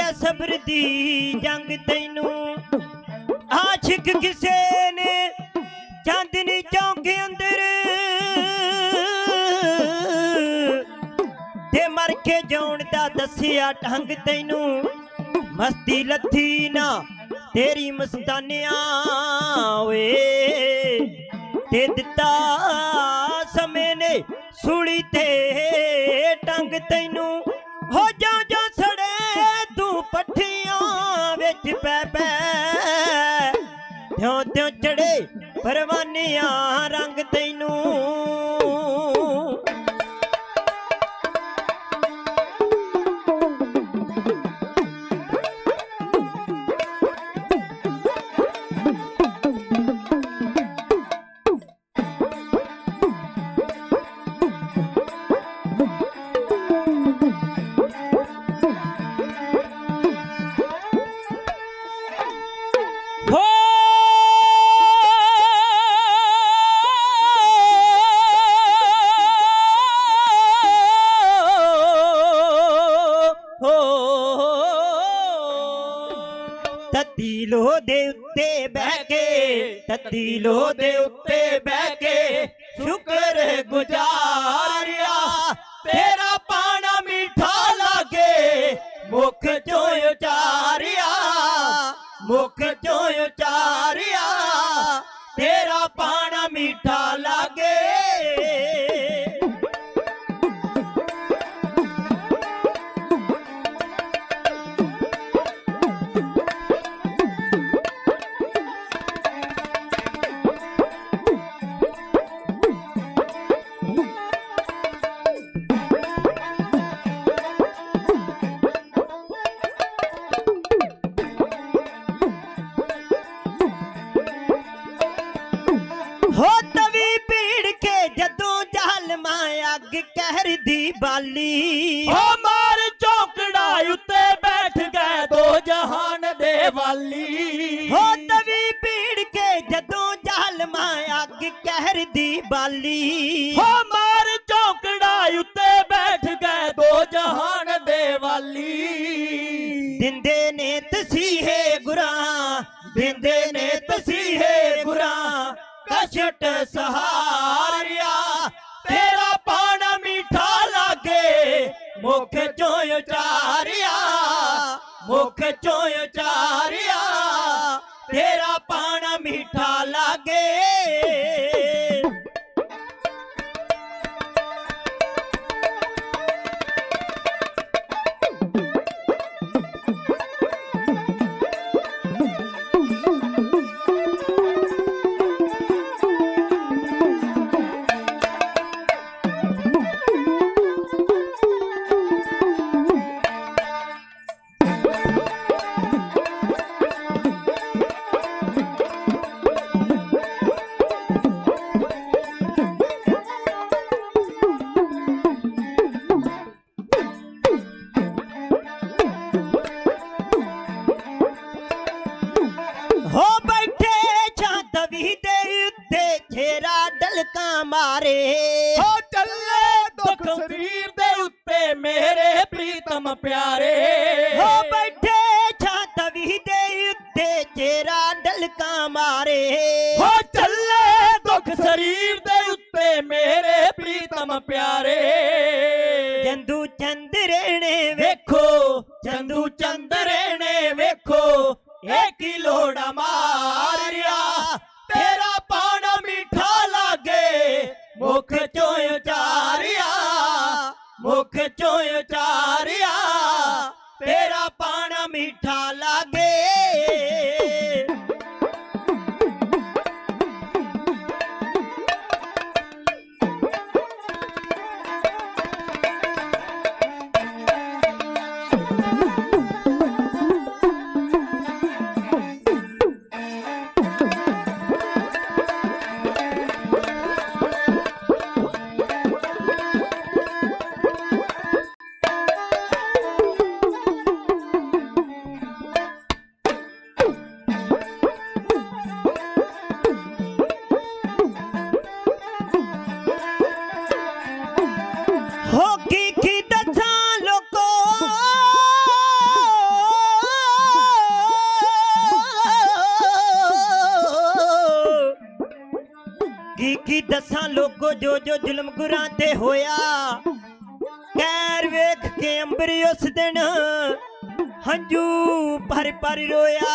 है सब्र दी जंग तैनू आशिक किसे ने चांदनी चौक अंदर ते मर के जौन दा दसिया ढंग तैनू मस्ती लथी ना तेरी मस्तानिया वे ते दिता समय ने सूली ते टंग तैनू हो जा जा सड़े तू पट्ठियां विच पै पै त्यों त्यों चढ़े परवानियां रंग तैनू ततीलो दे उत्ते बहके ततीलो दे उत्ते बहके शुक्र गुजारिया तेरा पाना मीठा लागे मुख चो उचारिया मुख चो उचारिया तेरा पाना मीठा लागे हो तवी पीड़ के जदों जहल अग कहर दी बाली हो मार चौकड़ा उत्ते बैठ गए दो जहान दे वाली हो तवी पीड़ के जदों जहल अग कहर दी बाली हो मार चौकड़ा उत्ते बैठ गए दो जहान दे वाली दिंदे ने तसीहे गुरा दिंदे ने तसीहे गुरा कशट सहारिया तेरा पाना मीठा लागे मुख चो उचारिया मुख चो उचारिया तेरा पाना मीठा लागे हो बैठे छातवी दे उत्ते छेरा डलका मारे हो चले दुख शरीर दे उत्ते मेरे प्रीतम प्यारे हो बैठे छातवी दे उत्ते छेरा डलका मारे हो चले दुख शरीर दे उत्ते मेरे प्रीतम प्यारे चंदू चंद्रे ने वेखो चंदू चंद्रे ने वेखो एक ही लोड़ा मारिया तेरा पाना मीठा लागे मुख चो उचारिया मुख चो उचारिया तेरा पाना मीठा लागे दसां लोगो जो जो जुल्म गुरां ते होया कैर वेख के अंबरी उस दिन हंजू भर भर रोया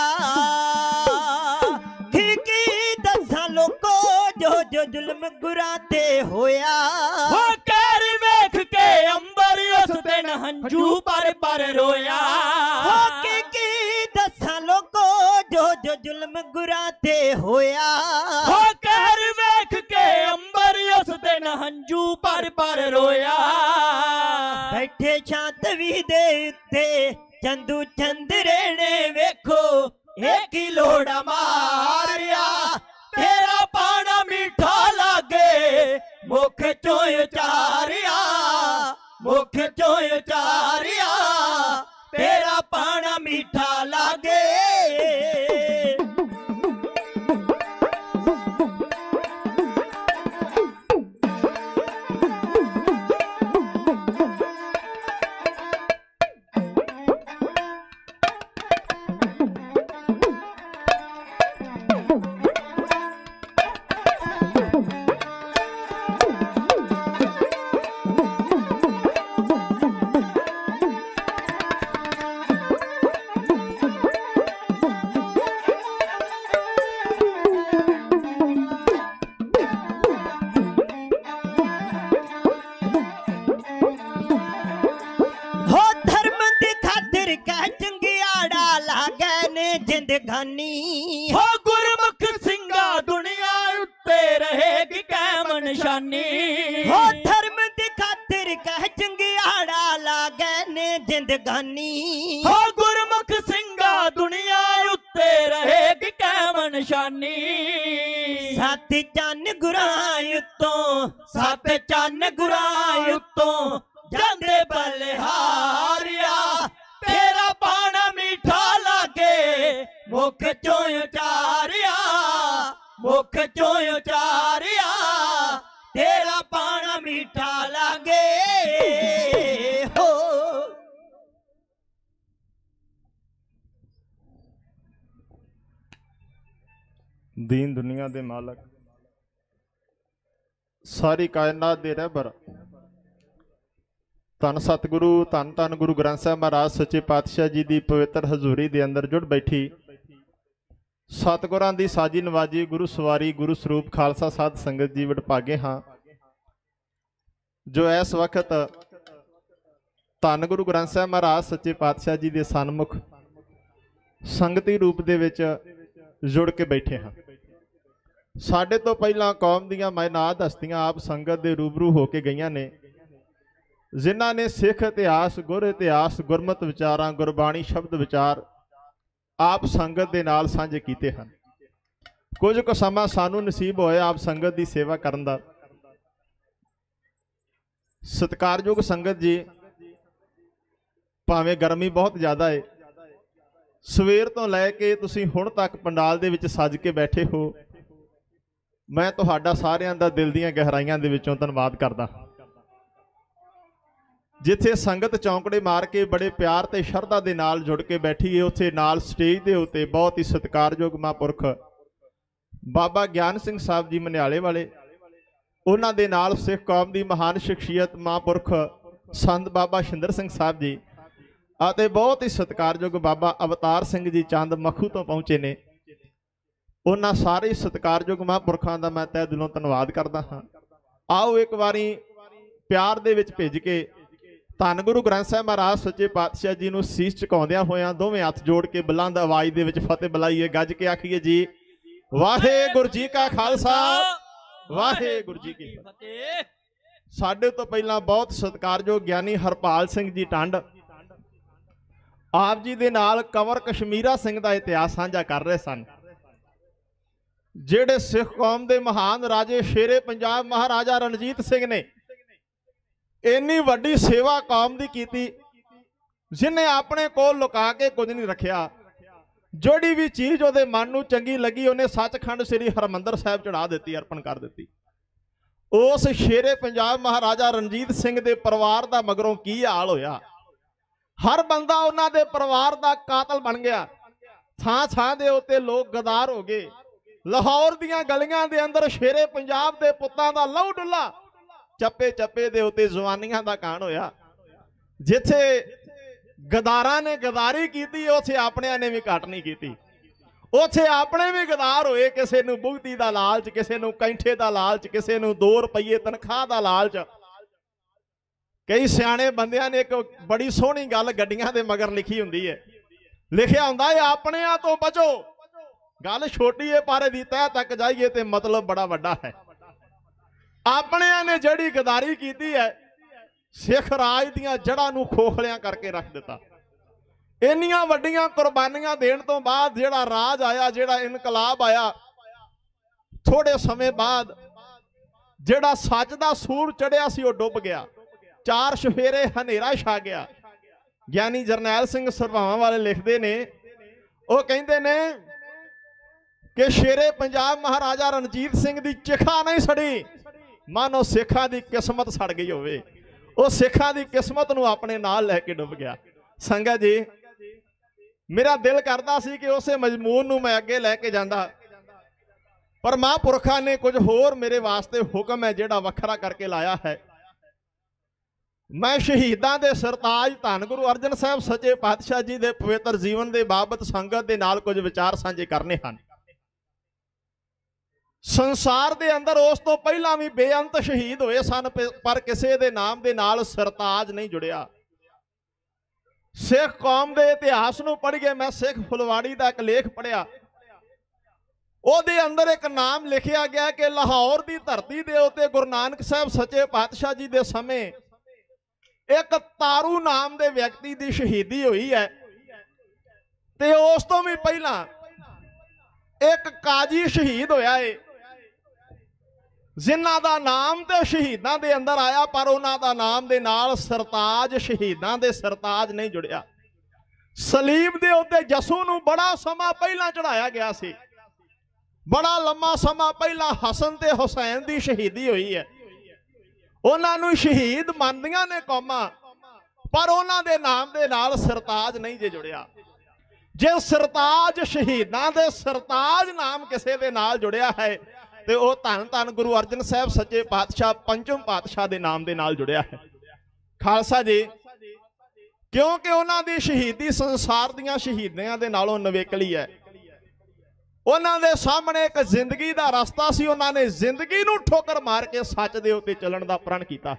की दसां लोगो जो जो जुल्म गुरां ते होया कैर वेख के अंबर उस दिन हंजू भर भर रोया की दसां लोगो जो जो जुल्म गुरां ते होया कैर वेख के अंबर उस दिन हंजू भर भर रोया बैठे शांतवी दे उत्ते चंदू चंदरे ने वेखो एक ही लोड़ा मारिया तेरा पाना मीठा लागे मुख चोय चारिया मुख चोय चारिया तेरा पाना मीठा लागे जिंदगानी हो गुरमुख सिंगा दुनिया उत्ते रहेगी कायम निशानी हो धर्म दी खातिर कह चंगियाड़ा लागे ने जिंदगानी हो गुरमुख सिंगा दुनिया उत्ते रहेगी कायम निशानी सत चन गुरां उत्तों सत चन गुरां उत्तों जांदे बलिहारिया तेरा पाना मीठा लागे मुख चोय चारिया मुख चोय चारिया तेरा पाना मीठा लागे हो दीन दुनिया दे मालक सारी कायनात दे रहबर धन सतगुरु धन धन गुरु ग्रंथ साहिब महाराज सच्चे पातशाह जी की पवित्र हजूरी के अंदर जुड़ बैठी सतगुरां दी साजी नवाजी गुरु सवारी गुरु स्वरूप खालसा साध संगत जी वडभागे हाँ जो इस वक्त धन गुरु ग्रंथ साहिब महाराज सच्चे पातशाह जी के सन्मुख संगती रूप दे विच जुड़ के बैठे हाँ। साडे तो पहला कौम दियां मायनात हस्तियां आप संगत दे रूबरू होके गईयां ने जिन्हां ने सिख इतिहास गुर इतिहास गुरमत विचारां गुरबाणी शब्द विचार आप संगत दे नाल सांझे कीते हन। कुछ क समा सानू नसीब होया आप संगत की सेवा करन दा। सत्कारयोग संगत जी भावें गर्मी बहुत ज़्यादा है सवेर तो लैके तुसीं हुण तक पंडाल दे विच सज के बैठे हो मैं तुहाडा सारिआं दा दिल दीआं गहराइयां दे विचों धन्नवाद करदा। जिथे संगत चौंकड़े मार के बड़े प्यार ते शरधा दे नाल जुड़ के बैठी है उत्थे नाल स्टेज दे उत्ते बहुत ही सत्कारयोग महापुरख बाबा ज्ञान सिंह साहब जी मनियाले वाले उन्हां दे नाल सिख कौम की महान शख्सियत महापुरख संत बाबा शिंदर सिंह साहब जी आते बहुत ही सत्कारयोग बाबा अवतार सिंह जी चंद मखू तो पहुंचे ने। उन्हां सारे सत्कारयोग महापुरखों का मैं तह दिलों धन्नवाद करदा हाँ। आओ एक बारी प्यार दे विच भेज के धन गुरु ग्रंथ साहिब महाराज सच्चे पातशाह जी नूं सीस झुकाउंदियां होइयां दोवें हथ जोड़ के बुलंद आवाज़ दे विच फतेह बुलाईए गज के आखिए जी वाहेगुरू जी का खालसा वाहेगुरू जी की फतेह। साडे तो पहला बहुत सत्कारयोग ज्ञानी हरपाल सिंह जी टंड आप जी दे नाल कंवर कश्मीरा सिंह का इतिहास साझा कर रहे सन जेड़े सिख कौम के महान राजे शेरे पंजाब महाराजा रणजीत सिंह ने इन्नी वड्डी सेवा कौम की कीती जिन्हें अपने कोल लुका के कुछ नहीं रखिया। जोड़ी भी चीज़ उहदे मन नूं चंगी लगी उन्हें सचखंड श्री हरमंदर साहिब चढ़ा दी अर्पण कर दी। उस शेरे पंजाब महाराजा रणजीत सिंह के परिवार का मगरों की हाल होया हर बंदा उन्हां दे परिवार का कातल बन गया। थां थां दे उत्ते लोग गदार हो गए ਲਾਹੌਰ ਦੀਆਂ ਗਲੀਆਂ ਦੇ ਅੰਦਰ ਸ਼ੇਰੇ ਪੰਜਾਬ ਦੇ ਪੁੱਤਾਂ ਦਾ ਲਹੂ ਡੁੱਲਾ ਚੱਪੇ ਚੱਪੇ ਦੇ ਉੱਤੇ ਜਵਾਨੀਆਂ ਦਾ ਕਾਣ ਹੋਇਆ। ਜਿੱਥੇ ਗਦਾਰਾਂ ਨੇ ਗਦਾਰੀ ਕੀਤੀ ਉੱਥੇ ਆਪਣਿਆਂ ਨੇ ਵੀ ਘੱਟ ਨਹੀਂ ਕੀਤੀ। ਉੱਥੇ ਆਪਣੇ ਵੀ ਗਦਾਰ ਹੋਏ, ਕਿਸੇ ਨੂੰ ਭੁਗਤੀ ਦਾ ਲਾਲਚ, ਕਿਸੇ ਨੂੰ ਕੈਂਠੇ ਦਾ ਲਾਲਚ, ਕਿਸੇ ਨੂੰ 2 ਰੁਪਏ ਤਨਖਾਹ ਦਾ ਲਾਲਚ। ਕਈ ਸਿਆਣੇ ਬੰਦਿਆਂ ਨੇ ਇੱਕ ਬੜੀ ਸੋਹਣੀ ਗੱਲ ਗੱਡੀਆਂ ਦੇ ਮਗਰ ਲਿਖੀ ਹੁੰਦੀ ਹੈ, ਲਿਖਿਆ ਹੁੰਦਾ ਹੈ ਆਪਣਿਆਂ ਤੋਂ ਬਚੋ। ਗੱਲ ਛੋਟੀ ਹੈ ਪਰ ਇਹਦੀ ਤਹਿ ਤੱਕ ਜਾਈਏ ਤੇ ਮਤਲਬ ਬੜਾ ਵੱਡਾ ਹੈ। ਆਪਣਿਆਂ ਨੇ ਜਿਹੜੀ ਗਦਾਰੀ ਕੀਤੀ ਹੈ ਸਿੱਖ ਰਾਜ ਦੀਆਂ ਜੜ੍ਹਾਂ ਨੂੰ ਖੋਖਲਿਆਂ ਕਰਕੇ ਰੱਖ ਦਿੱਤਾ। ਇੰਨੀਆਂ ਵੱਡੀਆਂ ਕੁਰਬਾਨੀਆਂ ਦੇਣ ਤੋਂ ਬਾਅਦ ਜਿਹੜਾ ਰਾਜ ਆਇਆ, ਜਿਹੜਾ ਇਨਕਲਾਬ ਆਇਆ, ਥੋੜੇ ਸਮੇਂ ਬਾਅਦ ਜਿਹੜਾ ਸੱਚ ਦਾ ਸੂਰ ਚੜਿਆ ਸੀ ਉਹ ਡੁੱਬ ਗਿਆ। 4 ਚੁਫੇਰੇ ਹਨੇਰਾ ਛਾ ਗਿਆ। ਗਿਆਨੀ ਜਰਨੈਲ ਸਿੰਘ ਸਰਭਾਵਾਂ ਵਾਲੇ ਲਿਖਦੇ ਨੇ, ਉਹ ਕਹਿੰਦੇ ਨੇ ਕਿ ਸ਼ੇਰੇ ਪੰਜਾਬ ਮਹਾਰਾਜਾ ਰਣਜੀਤ ਸਿੰਘ ਦੀ ਚਿਖਾ ਨਹੀਂ ਸੜੀ, ਮਾਨੋ ਸਿੱਖਾਂ ਦੀ ਕਿਸਮਤ ਸੜ ਗਈ ਹੋਵੇ। ਉਹ ਸਿੱਖਾਂ ਦੀ ਕਿਸਮਤ ਨੂੰ ਆਪਣੇ ਨਾਲ ਲੈ ਕੇ ਡੁੱਬ ਗਿਆ। ਸੰਗਤ ਜੀ, ਮੇਰਾ ਦਿਲ ਕਰਦਾ ਸੀ ਕਿ ਉਸੇ ਮਜ਼ਮੂਨ ਨੂੰ ਮੈਂ ਅੱਗੇ ਲੈ ਕੇ ਜਾਂਦਾ, ਪਰ ਮਹਾਂਪੁਰਖਾਂ ਨੇ ਕੁਝ ਹੋਰ ਮੇਰੇ ਵਾਸਤੇ ਹੁਕਮ ਹੈ ਜਿਹੜਾ ਵੱਖਰਾ ਕਰਕੇ ਲਾਇਆ ਹੈ। ਮੈਂ ਸ਼ਹੀਦਾਂ ਦੇ ਸਰਤਾਜ ਧੰਨ ਗੁਰੂ ਅਰਜਨ ਸਾਹਿਬ ਸੱਚੇ ਪਾਤਸ਼ਾਹ ਜੀ ਦੇ ਪਵਿੱਤਰ ਜੀਵਨ ਦੇ ਬਾਬਤ ਸੰਗਤ ਦੇ ਨਾਲ ਕੁਝ ਵਿਚਾਰ ਸਾਂਝੇ ਕਰਨੇ ਹਨ। ਸੰਸਾਰ ਦੇ ਅੰਦਰ ਉਸ ਤੋਂ ਪਹਿਲਾਂ ਵੀ ਬੇਅੰਤ ਸ਼ਹੀਦ ਹੋਏ ਸਨ, ਪਰ ਕਿਸੇ ਦੇ ਨਾਮ ਦੇ ਨਾਲ ਸਰਤਾਜ ਨਹੀਂ ਜੁੜਿਆ। ਸਿੱਖ ਕੌਮ ਦੇ ਇਤਿਹਾਸ ਨੂੰ ਪੜ੍ਹ ਕੇ ਮੈਂ ਸਿੱਖ ਫੁਲਵਾੜੀ ਦਾ ਇੱਕ ਲੇਖ ਪੜ੍ਹਿਆ। ਉਹਦੇ ਅੰਦਰ ਇੱਕ ਨਾਮ ਲਿਖਿਆ ਗਿਆ ਕਿ ਲਾਹੌਰ ਦੀ ਧਰਤੀ ਦੇ ਉੱਤੇ ਗੁਰੂ ਨਾਨਕ ਸਾਹਿਬ ਸੱਚੇ ਪਾਤਸ਼ਾਹ ਜੀ ਦੇ ਸਮੇਂ ਇੱਕ ਤਾਰੂ ਨਾਮ ਦੇ ਵਿਅਕਤੀ ਦੀ ਸ਼ਹੀਦੀ ਹੋਈ ਹੈ, ਤੇ ਉਸ ਤੋਂ ਵੀ ਪਹਿਲਾਂ ਇੱਕ ਕਾਜੀ ਸ਼ਹੀਦ ਹੋਇਆ ਏ, ਜਿਨ੍ਹਾਂ ਦਾ ਨਾਮ ਤੇ ਸ਼ਹੀਦਾਂ ਦੇ ਅੰਦਰ ਆਇਆ, ਪਰ ਉਹਨਾਂ ਦਾ ਨਾਮ ਦੇ ਨਾਲ ਸਰਤਾਜ, ਸ਼ਹੀਦਾਂ ਦੇ ਸਰਤਾਜ ਨਹੀਂ ਜੁੜਿਆ। ਸਲੀਬ ਦੇ ਉੱਤੇ ਯਸੂ ਨੂੰ ਬੜਾ ਸਮਾਂ ਪਹਿਲਾਂ ਚੜਾਇਆ ਗਿਆ ਸੀ। ਬੜਾ ਲੰਮਾ ਸਮਾਂ ਪਹਿਲਾਂ ਹਸਨ ਤੇ ਹੁਸੈਨ ਦੀ ਸ਼ਹੀਦੀ ਹੋਈ ਹੈ। ਉਹਨਾਂ ਨੂੰ ਸ਼ਹੀਦ ਮੰਨਦੀਆਂ ਨੇ ਕੌਮਾਂ, ਪਰ ਉਹਨਾਂ ਦੇ ਨਾਮ ਦੇ ਨਾਲ ਸਰਤਾਜ ਨਹੀਂ ਜੇ ਜੁੜਿਆ। ਜੇ ਸਰਤਾਜ, ਸ਼ਹੀਦਾਂ ਦੇ ਸਰਤਾਜ ਨਾਮ ਕਿਸੇ ਦੇ ਨਾਲ ਜੁੜਿਆ ਹੈ ਤੇ ਉਹ ਧੰਨ ਧੰਨ ਗੁਰੂ ਅਰਜਨ ਸਾਹਿਬ ਸੱਚੇ ਪਾਤਸ਼ਾਹ ਪੰਚਮ ਪਾਤਸ਼ਾਹ ਦੇ ਨਾਮ ਦੇ ਨਾਲ ਜੁੜਿਆ ਹੈ। ਖਾਲਸਾ ਜੀ, ਕਿਉਂਕਿ ਉਹਨਾਂ ਦੀ ਸ਼ਹੀਦੀ ਸੰਸਾਰ ਦੀਆਂ ਸ਼ਹੀਦੀਆਂ ਦੇ ਨਾਲੋਂ ਨਵੇਕਲੀ ਹੈ। ਉਹਨਾਂ ਦੇ ਸਾਹਮਣੇ ਇੱਕ ਜ਼ਿੰਦਗੀ ਦਾ ਰਸਤਾ ਸੀ। ਉਹਨਾਂ ਨੇ ਜ਼ਿੰਦਗੀ ਨੂੰ ਠੋਕਰ ਮਾਰ ਕੇ ਸੱਚ ਦੇ ਉੱਤੇ ਚੱਲਣ ਦਾ ਪ੍ਰਣ ਕੀਤਾ।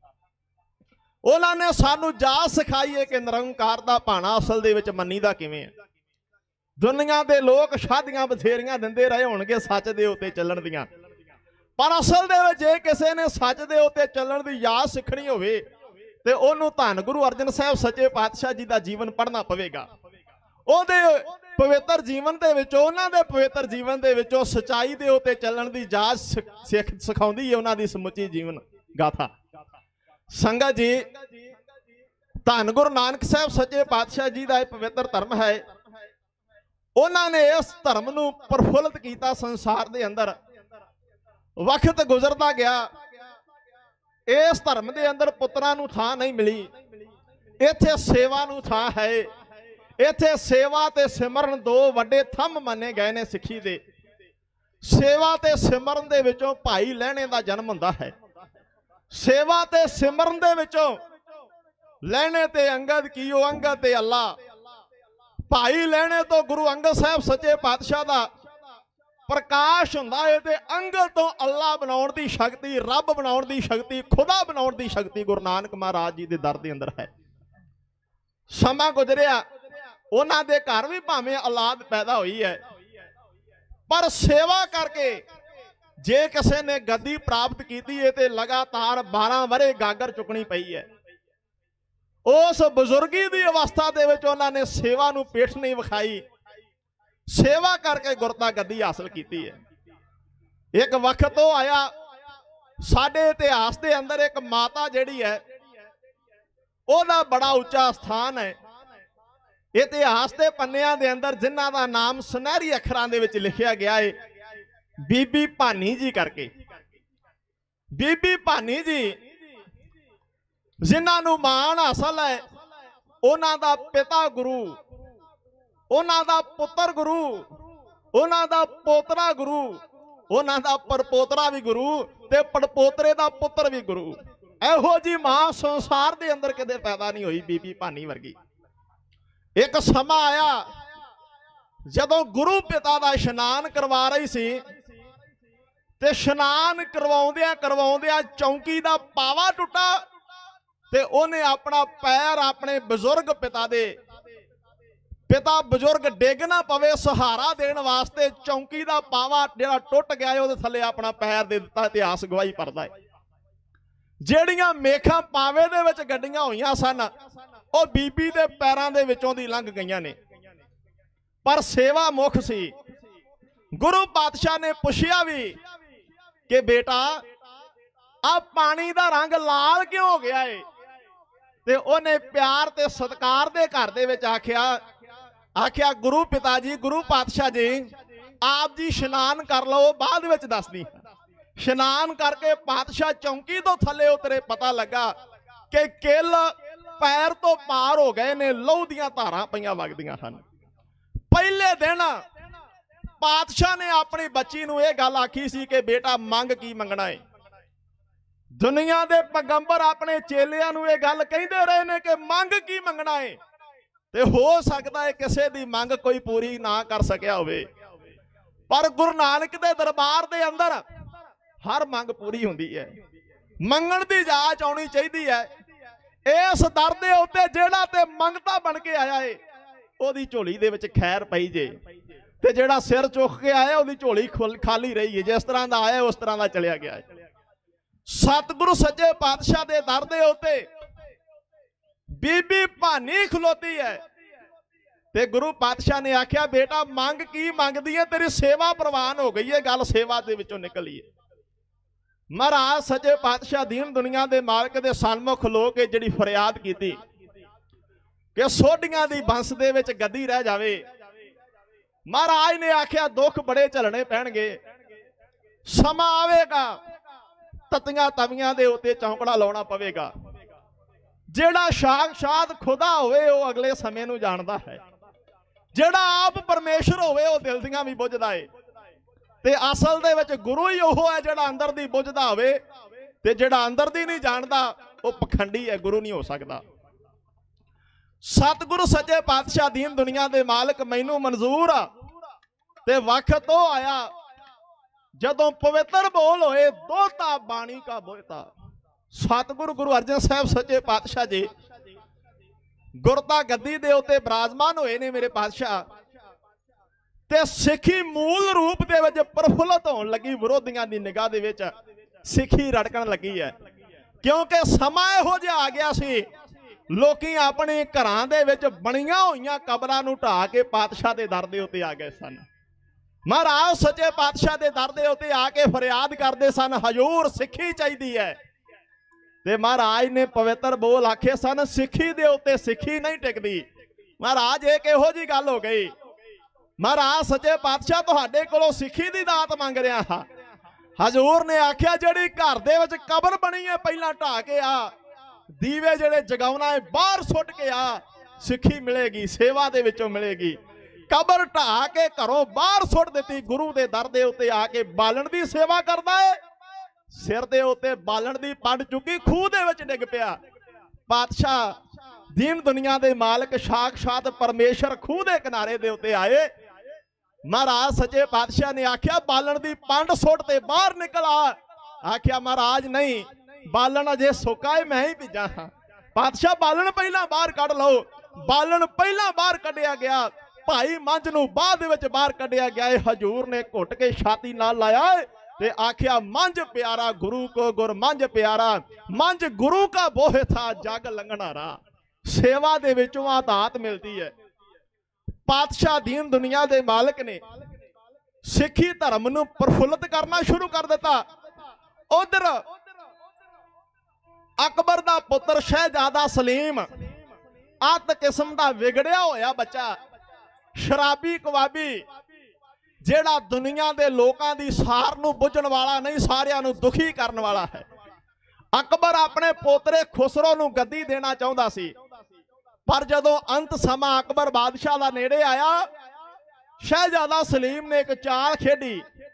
ਉਹਨਾਂ ਨੇ ਸਾਨੂੰ ਜਾਚ ਸਿਖਾਈ ਹੈ ਕਿ ਨਿਰੰਕਾਰ ਦਾ ਭਾਣਾ ਅਸਲ ਦੇ ਵਿੱਚ ਮੰਨੀਦਾ ਕਿਵੇਂ ਹੈ। ਦੁਨੀਆ ਦੇ ਲੋਕ ਸ਼ਾਦੀਆਂ ਬਥੇਰੀਆਂ ਦਿੰਦੇ ਰਹੇ ਹੋਣਗੇ ਸੱਚ ਦੇ ਉੱਤੇ ਚੱਲਣ ਦੀਆਂ, ਪਰ ਅਸਲ ਦੇ ਵਿੱਚ ਜੇ ਕਿਸੇ ਨੇ ਸੱਚ ਦੇ ਉੱਤੇ ਚੱਲਣ ਦੀ ਜਾਚ ਸਿੱਖਣੀ ਹੋਵੇ ਤੇ ਉਹਨੂੰ ਧੰਨ ਗੁਰੂ ਅਰਜਨ ਸਾਹਿਬ ਸੱਚੇ ਪਾਤਸ਼ਾਹ ਜੀ ਦਾ ਜੀਵਨ ਪੜ੍ਹਨਾ ਪਵੇਗਾ। ਉਹਦੇ ਪਵਿੱਤਰ ਜੀਵਨ ਦੇ ਵਿੱਚੋਂ, ਉਹਨਾਂ ਦੇ ਪਵਿੱਤਰ ਜੀਵਨ ਦੇ ਵਿੱਚੋਂ ਸੱਚਾਈ ਦੇ ਉੱਤੇ ਚੱਲਣ ਦੀ ਜਾਚ ਸਿਖਾਉਂਦੀ ਹੈ ਉਹਨਾਂ ਦੀ ਸਮੁੱਚੀ ਜੀਵਨ ਗਾਥਾ। ਸੰਗਤ ਜੀ, ਧੰਨ ਗੁਰੂ ਨਾਨਕ ਸਾਹਿਬ ਸੱਚੇ ਪਾਤਸ਼ਾਹ ਜੀ ਦਾ ਇਹ ਪਵਿੱਤਰ ਧਰਮ ਹੈ। ਉਹਨਾਂ ਨੇ ਇਸ ਧਰਮ ਨੂੰ ਪ੍ਰਫੁੱਲਤ ਕੀਤਾ ਸੰਸਾਰ ਦੇ ਅੰਦਰ। ਵਕਤ ਗੁਜ਼ਰਦਾ ਗਿਆ, ਇਸ ਧਰਮ ਦੇ ਅੰਦਰ ਪੁੱਤਰਾਂ ਨੂੰ ਥਾਂ ਨਹੀਂ ਮਿਲੀ। ਇੱਥੇ ਸੇਵਾ ਨੂੰ ਥਾਂ ਹੈ। ਇੱਥੇ ਸੇਵਾ ਤੇ ਸਿਮਰਨ ਦੋ ਵੱਡੇ ਥੰਮ ਮੰਨੇ ਗਏ ਨੇ ਸਿੱਖੀ ਦੇ। ਸੇਵਾ ਤੇ ਸਿਮਰਨ ਦੇ ਵਿੱਚੋਂ ਭਾਈ ਲਹਿਣੇ ਦਾ ਜਨਮ ਹੁੰਦਾ ਹੈ। ਸੇਵਾ ਤੇ ਸਿਮਰਨ ਦੇ ਵਿੱਚੋਂ ਲਹਿਣੇ ਤੇ ਅੰਗਦ ਕੀਓ, ਅੰਗਦ ਤੇ ਅੱਲਾ। ਭਾਈ ਲਹਿਣੇ ਤੋਂ ਗੁਰੂ ਅੰਗਦ ਸਾਹਿਬ ਸੱਚੇ ਪਾਤਸ਼ਾਹ ਦਾ ਪ੍ਰਕਾਸ਼ ਹੁੰਦਾ ਹੈ ਤੇ ਅੰਗਦ ਤੋਂ ਅੱਲਾ ਬਣਾਉਣ ਦੀ ਸ਼ਕਤੀ, ਰੱਬ ਬਣਾਉਣ ਦੀ ਸ਼ਕਤੀ, ਖੁਦਾ ਬਣਾਉਣ ਦੀ ਸ਼ਕਤੀ ਗੁਰੂ ਨਾਨਕ ਮਹਾਰਾਜ ਜੀ ਦੇ ਦਰ ਦੇ ਅੰਦਰ ਹੈ। ਸਮਾਂ ਗੁਜ਼ਰਿਆ, ਉਹਨਾਂ ਦੇ ਘਰ ਵੀ ਭਾਵੇਂ ਔਲਾਦ ਪੈਦਾ ਹੋਈ ਹੈ, ਪਰ ਸੇਵਾ ਕਰਕੇ ਜੇ ਕਿਸੇ ਨੇ ਗੱਦੀ ਪ੍ਰਾਪਤ ਕੀਤੀ ਹੈ ਤੇ ਲਗਾਤਾਰ 12 ਵਰੇ ਗਾਗਰ ਚੁੱਕਣੀ ਪਈ ਹੈ। ਉਸ ਬਜ਼ੁਰਗੀ ਦੀ ਅਵਸਥਾ ਦੇ ਵਿੱਚ ਉਹਨਾਂ ਨੇ ਸੇਵਾ ਨੂੰ ਪੇਠ ਨਹੀਂ ਵਿਖਾਈ, ਸੇਵਾ ਕਰਕੇ ਗੁਰਤਾ ਗੱਦੀ ਹਾਸਲ ਕੀਤੀ ਹੈ। ਇੱਕ ਵਕਤ ਉਹ ਆਇਆ ਸਾਡੇ ਇਤਿਹਾਸ ਦੇ ਅੰਦਰ, ਇੱਕ ਮਾਤਾ ਜਿਹੜੀ ਹੈ ਉਹਦਾ ਬੜਾ ਉੱਚਾ ਸਥਾਨ ਹੈ ਇਤਿਹਾਸ ਦੇ ਪੰਨਿਆਂ ਦੇ ਅੰਦਰ, ਜਿਨ੍ਹਾਂ ਦਾ ਨਾਮ ਸੁਨਹਿਰੀ ਅੱਖਰਾਂ ਦੇ ਵਿੱਚ ਲਿਖਿਆ ਗਿਆ ਹੈ ਬੀਬੀ ਭਾਨੀ ਜੀ ਕਰਕੇ। ਬੀਬੀ ਭਾਨੀ ਜੀ ਜਿਨ੍ਹਾਂ ਨੂੰ ਮਾਣ ਹਾਸਲ ਹੈ, ਉਹਨਾਂ ਦਾ ਪਿਤਾ ਗੁਰੂ, ਉਹਨਾਂ ਦਾ ਪੁੱਤਰ ਗੁਰੂ, ਉਹਨਾਂ ਦਾ ਪੋਤਰਾ ਗੁਰੂ, ਉਹਨਾਂ ਦਾ ਪਰਪੋਤਰਾ ਵੀ ਗੁਰੂ ਤੇ ਪੜਪੋਤਰੇ ਦਾ ਪੁੱਤਰ ਵੀ ਗੁਰੂ। ਇਹੋ ਜੀ ਮਾਂ ਸੰਸਾਰ ਦੇ ਅੰਦਰ ਕਿਤੇ ਪੈਦਾ ਨਹੀਂ ਹੋਈ, ਬੀਬੀ ਭਾਨੀ ਵਰਗੀ। ਇੱਕ ਸਮਾਂ ਆਇਆ ਜਦੋਂ ਗੁਰੂ ਪਿਤਾ ਦਾ ਇਸ਼ਨਾਨ ਕਰਵਾ ਰਹੀ ਸੀ ਤੇ ਇਸ਼ਨਾਨ ਕਰਵਾਉਂਦਿਆਂ ਚੌਂਕੀ ਦਾ ਪਾਵਾ ਟੁੱਟਾ ਤੇ ਉਹਨੇ ਆਪਣਾ ਪੈਰ ਆਪਣੇ ਬਜ਼ੁਰਗ ਪਿਤਾ ਬਜ਼ੁਰਗ ਡਿੱਗ ਨਾ ਪਵੇ ਸਹਾਰਾ ਦੇਣ ਵਾਸਤੇ ਚੌਂਕੀ ਦਾ ਪਾਵਾ ਜਿਹੜਾ ਟੁੱਟ ਗਿਆ ਉਹਦੇ ਥੱਲੇ ਆਪਣਾ ਪੈਰ ਦੇ ਦਿੱਤਾ। ਇਤਿਹਾਸ ਗਵਾਹੀ ਭਰਦਾ ਹੈ। ਜਿਹੜੀਆਂ ਮੇਖਾਂ ਪਾਵੇ ਦੇ ਵਿੱਚ ਗੱਡੀਆਂ ਹੋਈਆਂ ਸਨ ਉਹ ਬੀਬੀ ਦੇ ਪੈਰਾਂ ਦੇ ਵਿੱਚੋਂ ਦੀ ਲੰਘ ਗਈਆਂ ਨੇ, ਪਰ ਸੇਵਾ ਮੁਖ ਸੀ। ਗੁਰੂ ਪਾਤਸ਼ਾਹ ਨੇ ਪੁੱਛਿਆ ਵੀ ਕਿ ਬੇਟਾ ਆ ਪਾਣੀ ਦਾ ਰੰਗ ਲਾਲ ਕਿਉਂ ਹੋ ਗਿਆ ਏ? ਤੇ ਉਹਨੇ ਪਿਆਰ ਤੇ ਸਤਿਕਾਰ ਦੇ ਘਰ ਦੇ ਵਿੱਚ ਆਖਿਆ ਗੁਰੂ ਪਿਤਾ ਜੀ, ਗੁਰੂ ਪਾਤਸ਼ਾਹ ਜੀ, ਆਪ ਜੀ ਇਸ਼ਨਾਨ ਕਰ ਲਓ, ਬਾਅਦ ਵਿੱਚ ਦੱਸਦੀ। ਇਸ਼ਨਾਨ ਕਰਕੇ ਪਾਤਸ਼ਾਹ ਚੌਂਕੀ ਤੋਂ ਥੱਲੇ ਉਤਰੇ, ਪਤਾ ਲੱਗਾ ਕਿ ਕਿੱਲ ਪੈਰ ਤੋਂ ਪਾਰ ਹੋ ਗਏ ਨੇ, ਲਹੂ ਦੀਆਂ ਧਾਰਾਂ ਪਈਆਂ ਵਗਦੀਆਂ ਹਨ। ਪਹਿਲੇ ਦਿਨ ਪਾਤਸ਼ਾਹ ਨੇ ਆਪਣੀ ਬੱਚੀ ਨੂੰ ਇਹ ਗੱਲ ਆਖੀ ਸੀ ਕਿ ਬੇਟਾ ਮੰਗ ਕੀ ਮੰਗਣਾ ਏ। ਦੁਨੀਆ ਦੇ ਪੈਗੰਬਰ ਆਪਣੇ ਚੇਲਿਆਂ ਨੂੰ ਇਹ ਗੱਲ ਕਹਿੰਦੇ ਰਹੇ ਨੇ ਕਿ ਮੰਗ ਕੀ ਮੰਗਣਾ ਏ, ਤੇ ਹੋ ਸਕਦਾ ਹੈ ਕਿਸੇ ਦੀ ਮੰਗ ਕੋਈ ਪੂਰੀ ਨਾ ਕਰ ਸਕਿਆ ਹੋਵੇ, ਪਰ ਗੁਰੂ ਨਾਨਕ ਦੇ ਦਰਬਾਰ ਦੇ ਅੰਦਰ ਹਰ ਮੰਗ ਪੂਰੀ ਹੁੰਦੀ ਹੈ। ਮੰਗਣ ਦੀ ਜਾਚ ਆਉਣੀ ਚਾਹੀਦੀ ਹੈ। ਇਸ ਦਰ ਦੇ ਉੱਤੇ ਜਿਹੜਾ ਤੇ ਮੰਗਤਾ ਬਣ ਕੇ ਆਇਆ ਏ ਉਹਦੀ ਝੋਲੀ ਦੇ ਵਿੱਚ ਖੈਰ ਪਈ ਜੇ, ਤੇ ਜਿਹੜਾ ਸਿਰ ਚੁੱਕ ਕੇ ਆਇਆ ਉਹਦੀ ਝੋਲੀ ਖਾਲੀ ਰਹੀ ਹੈ। ਜਿਸ ਤਰ੍ਹਾਂ ਦਾ ਆਇਆ ਉਸ ਤਰ੍ਹਾਂ ਦਾ ਚਲਿਆ ਗਿਆ ਹੈ। ਸਤਿਗੁਰੂ ਸੱਚੇ ਪਾਤਸ਼ਾਹ ਦੇ ਦਰ ਦੇ ਉੱਤੇ ਬੀਬੀ ਭਾਨੀ ਖਲੋਤੀ ਹੈ ਤੇ ਗੁਰੂ ਪਾਤਸ਼ਾਹ ਨੇ ਆਖਿਆ ਬੇਟਾ ਮੰਗ ਕੀ ਮੰਗਦੀ ਹੈ, ਤੇਰੀ ਸੇਵਾ ਪ੍ਰਵਾਨ ਹੋ ਗਈ ਹੈ। ਗੱਲ ਸੇਵਾ ਦੇ ਵਿੱਚੋਂ ਨਿਕਲੀ ਹੈ। ਮਹਾਰਾਜ ਸੱਚੇ ਪਾਤਸ਼ਾਹ ਦੀਨ ਦੁਨੀਆ ਦੇ ਮਾਲਕ ਦੇ ਸਨਮੁਖ ਖਲੋ ਕੇ ਜਿਹੜੀ ਫਰਿਆਦ ਕੀਤੀ ਕਿ ਸੋਢੀਆਂ ਦੀ ਬੰਸ ਦੇ ਵਿੱਚ ਗੱਦੀ ਰਹਿ ਜਾਵੇ। ਮਹਾਰਾਜ ਨੇ ਆਖਿਆ ਦੁੱਖ ਬੜੇ ਝੱਲਣੇ ਪੈਣਗੇ, ਸਮਾਂ ਆਵੇਗਾ ਤਤੀਆਂ ਤਵੀਆਂ ਦੇ ਉੱਤੇ ਚੌਂਕੜਾ ਲਾਉਣਾ ਪਵੇਗਾ। ਜਿਹੜਾ ਸਾਖਸ਼ਾਤ ਖੁਦਾ ਹੋਵੇ ਉਹ ਅਗਲੇ ਸਮੇਂ ਨੂੰ ਜਾਣਦਾ ਹੈ। ਜਿਹੜਾ ਆਪ ਪਰਮੇਸ਼ਰ ਹੋਵੇ ਉਹ ਦਿਲ ਦੀਆਂ ਵੀ ਬੁੱਝਦਾ ਏ, ਤੇ ਅਸਲ ਦੇ ਵਿੱਚ ਗੁਰੂ ਹੀ ਉਹ ਹੈ ਜਿਹੜਾ ਅੰਦਰ ਦੀ ਬੁੱਝਦਾ ਹੋਵੇ, ਤੇ ਜਿਹੜਾ ਅੰਦਰ ਦੀ ਨਹੀਂ ਜਾਣਦਾ ਉਹ ਪਖੰਡੀ ਹੈ, ਗੁਰੂ ਨਹੀਂ ਹੋ ਸਕਦਾ। ਸਤਿਗੁਰੂ ਸੱਚੇ ਪਾਤਸ਼ਾਹ ਦੀਨ ਦੁਨੀਆ ਦੇ ਮਾਲਕ ਮੈਨੂੰ ਮਨਜ਼ੂਰ ਆ ਤੇ ਵਕਤ ਉਹ ਆਇਆ ਜਦੋਂ ਪਵਿੱਤਰ ਬੋਲ ਹੋਏ ਦੋਤਾ ਬਾਣੀ ਕਾ ਬੋਤਾ। ਸਤਿਗੁਰੂ ਗੁਰੂ ਅਰਜਨ ਸਾਹਿਬ ਸੱਚੇ ਪਾਤਸ਼ਾਹ ਜੀ ਗੁਰਤਾ ਗੱਦੀ ਦੇ ਉੱਤੇ ਬਿਰਾਜਮਾਨ ਹੋਏ ਨੇ ਮੇਰੇ ਪਾਤਸ਼ਾਹ, ਤੇ ਸਿੱਖੀ ਮੂਲ ਰੂਪ ਦੇ ਵਿੱਚ ਪ੍ਰਫੁੱਲਤ ਹੋਣ ਲੱਗੀ। ਵਿਰੋਧੀਆਂ ਦੀ ਨਿਗਾਹ ਦੇ ਵਿੱਚ ਸਿੱਖੀ ਰੜਕਣ ਲੱਗੀ ਹੈ, ਕਿਉਂਕਿ ਸਮਾਂ ਇਹੋ ਜਿਹਾ ਆ ਗਿਆ ਸੀ ਲੋਕੀ ਆਪਣੇ ਘਰਾਂ ਦੇ ਵਿੱਚ ਬਣੀਆਂ ਹੋਈਆਂ ਕਬਰਾਂ ਨੂੰ ਢਾਹ ਕੇ ਪਾਤਸ਼ਾਹ ਦੇ ਦਰ ਦੇ ਉੱਤੇ ਆ ਗਏ ਸਨ। ਮਹਾਰਾਜ ਸੱਚੇ ਪਾਤਸ਼ਾਹ ਦੇ ਦਰ ਦੇ ਉੱਤੇ ਆ ਕੇ ਫਰਿਆਦ ਕਰਦੇ ਸਨ, ਹਜ਼ੂਰ ਸਿੱਖੀ ਚਾਹੀਦੀ ਹੈ। ਤੇ ਮਹਾਰਾਜ ਨੇ ਪਵਿੱਤਰ ਬੋਲ ਆਖੇ ਸਨ, ਸਿੱਖੀ ਦੇ ਉੱਤੇ ਸਿੱਖੀ ਨਹੀਂ ਟਿਕਦੀ। ਮਹਾਰਾਜ ਇਹ ਕਿਹੋ ਜੀ ਗੱਲ ਹੋ ਗਈ? ਮਹਾਰਾਜ ਸੱਚੇ ਪਾਤਸ਼ਾਹ ਤੁਹਾਡੇ ਕੋਲੋਂ ਸਿੱਖੀ ਦੀ ਦਾਤ ਮੰਗ ਰਿਹਾ ਹਾਂ। ਹਜ਼ੂਰ ਨੇ ਆਖਿਆ ਜਿਹੜੀ ਘਰ ਦੇ ਵਿੱਚ ਕਬਰ ਬਣੀ ਹੈ ਪਹਿਲਾਂ ਢਾਹ ਕੇ ਆ, ਦੀਵੇ ਜਿਹੜੇ ਜਗਾਉਣਾ ਹੈ ਬਾਹਰ ਸੁੱਟ ਕੇ ਆ, ਸਿੱਖੀ ਮਿਲੇਗੀ, ਸੇਵਾ ਦੇ ਵਿੱਚੋਂ ਮਿਲੇਗੀ। ਕਬਰ ਢਾਹ ਕੇ ਘਰੋਂ ਬਾਹਰ ਸੁੱਟ ਦਿੱਤੀ, ਗੁਰੂ ਦੇ ਦਰ ਦੇ ਉੱਤੇ ਆ ਕੇ ਬਾਲਣ ਦੀ ਸੇਵਾ ਕਰਦਾ ਹੈ। ਸਿਰ ਦੇ ਉੱਤੇ ਬਾਲਣ ਦੀ ਪੰਡ ਚੁੱਕੀ ਖੂਹ ਦੇ ਵਿੱਚ ਡਿੱਗ ਪਿਆ। ਪਾਤਸ਼ਾਹ ਦੀਨ ਦੁਨੀਆ ਦੇ ਮਾਲਕ ਸਾਖਸ਼ਾਤ ਪਰਮੇਸ਼ਰ ਖੂਹ ਦੇ ਕਿਨਾਰੇ ਦੇ ਉੱਤੇ ਆਏ। ਮਹਾਰਾਜ ਸੱਚੇ ਪਾਤਸ਼ਾਹ ਨੇ ਆਖਿਆ ਬਾਲਣ ਦੀ ਪੰਡ ਸੁੱਟ ਤੇ ਬਾਹਰ ਨਿਕਲ ਆ। ਆਖਿਆ ਮਹਾਰਾਜ ਨਹੀਂ, ਬਾਲਣ ਅਜੇ ਸੁੱਕਾ ਹੈ, ਮੈਂ ਹੀ ਭਿੱਜਾ ਹਾਂ। ਪਾਤਸ਼ਾਹ ਬਾਲਣ ਪਹਿਲਾਂ ਬਾਹਰ ਕੱਢ ਲਓ। ਬਾਲਣ ਪਹਿਲਾਂ ਬਾਹਰ ਕੱਢਿਆ ਗਿਆ, ਭਾਈ ਮੰਝ ਨੂੰ ਬਾਅਦ ਦੇ ਵਿੱਚ ਬਾਹਰ ਕੱਢਿਆ ਗਿਆ। ਹਜ਼ੂਰ ਨੇ ਘੁੱਟ ਕੇ ਛਾਤੀ ਨਾਲ ਲਾਇਆ ਤੇ ਆਖਿਆ ਮੰਝ ਪਿਆਰਾ ਗੁਰੂ ਕੋ ਗੁਰ ਮੰਝ ਪਿਆਰਾ, ਮੰਝ ਗੁਰੂ ਕਾ ਬੋਹਿ ਥਾ ਜਗ ਲੰਘਣਾਰਾ। ਸੇਵਾ ਦੇ ਵਿੱਚੋਂ ਆਦਾਤ ਮਿਲਦੀ ਹੈ। ਪਾਤਸ਼ਾਹ ਦੀਨ ਦੁਨੀਆ ਦੇ ਮਾਲਕ ਨੇ ਸਿੱਖੀ ਧਰਮ ਨੂੰ ਪ੍ਰਫੁੱਲਤ ਕਰਨਾ ਸ਼ੁਰੂ ਕਰ ਦਿੱਤਾ। ਉਧਰ ਅਕਬਰ ਦਾ ਪੁੱਤਰ ਸ਼ਹਿਜ਼ਾਦਾ ਸਲੀਮ ਅੱਤ ਕਿਸਮ ਦਾ ਵਿਗੜਿਆ ਹੋਇਆ ਬੱਚਾ, ਸ਼ਰਾਬੀ ਕਵਾਬੀ, ਜਿਹੜਾ ਦੁਨੀਆ ਦੇ ਲੋਕਾਂ ਦੀ ਸਾਰ ਨੂੰ ਬੁੱਝਣ ਵਾਲਾ ਨਹੀਂ, ਸਾਰਿਆਂ ਨੂੰ ਦੁਖੀ ਕਰਨ ਵਾਲਾ ਹੈ। ਅਕਬਰ ਆਪਣੇ ਪੋਤਰੇ ਖੁਸਰੋ ਨੂੰ ਗੱਦੀ ਦੇਣਾ ਚਾਹੁੰਦਾ ਸੀ, ਪਰ ਜਦੋਂ ਅੰਤ ਸਮਾਂ ਅਕਬਰ ਬਾਦਸ਼ਾਹ ਦਾ ਨੇੜੇ ਆਇਆ, शहजादा सलीम ने एक चाल खेडी,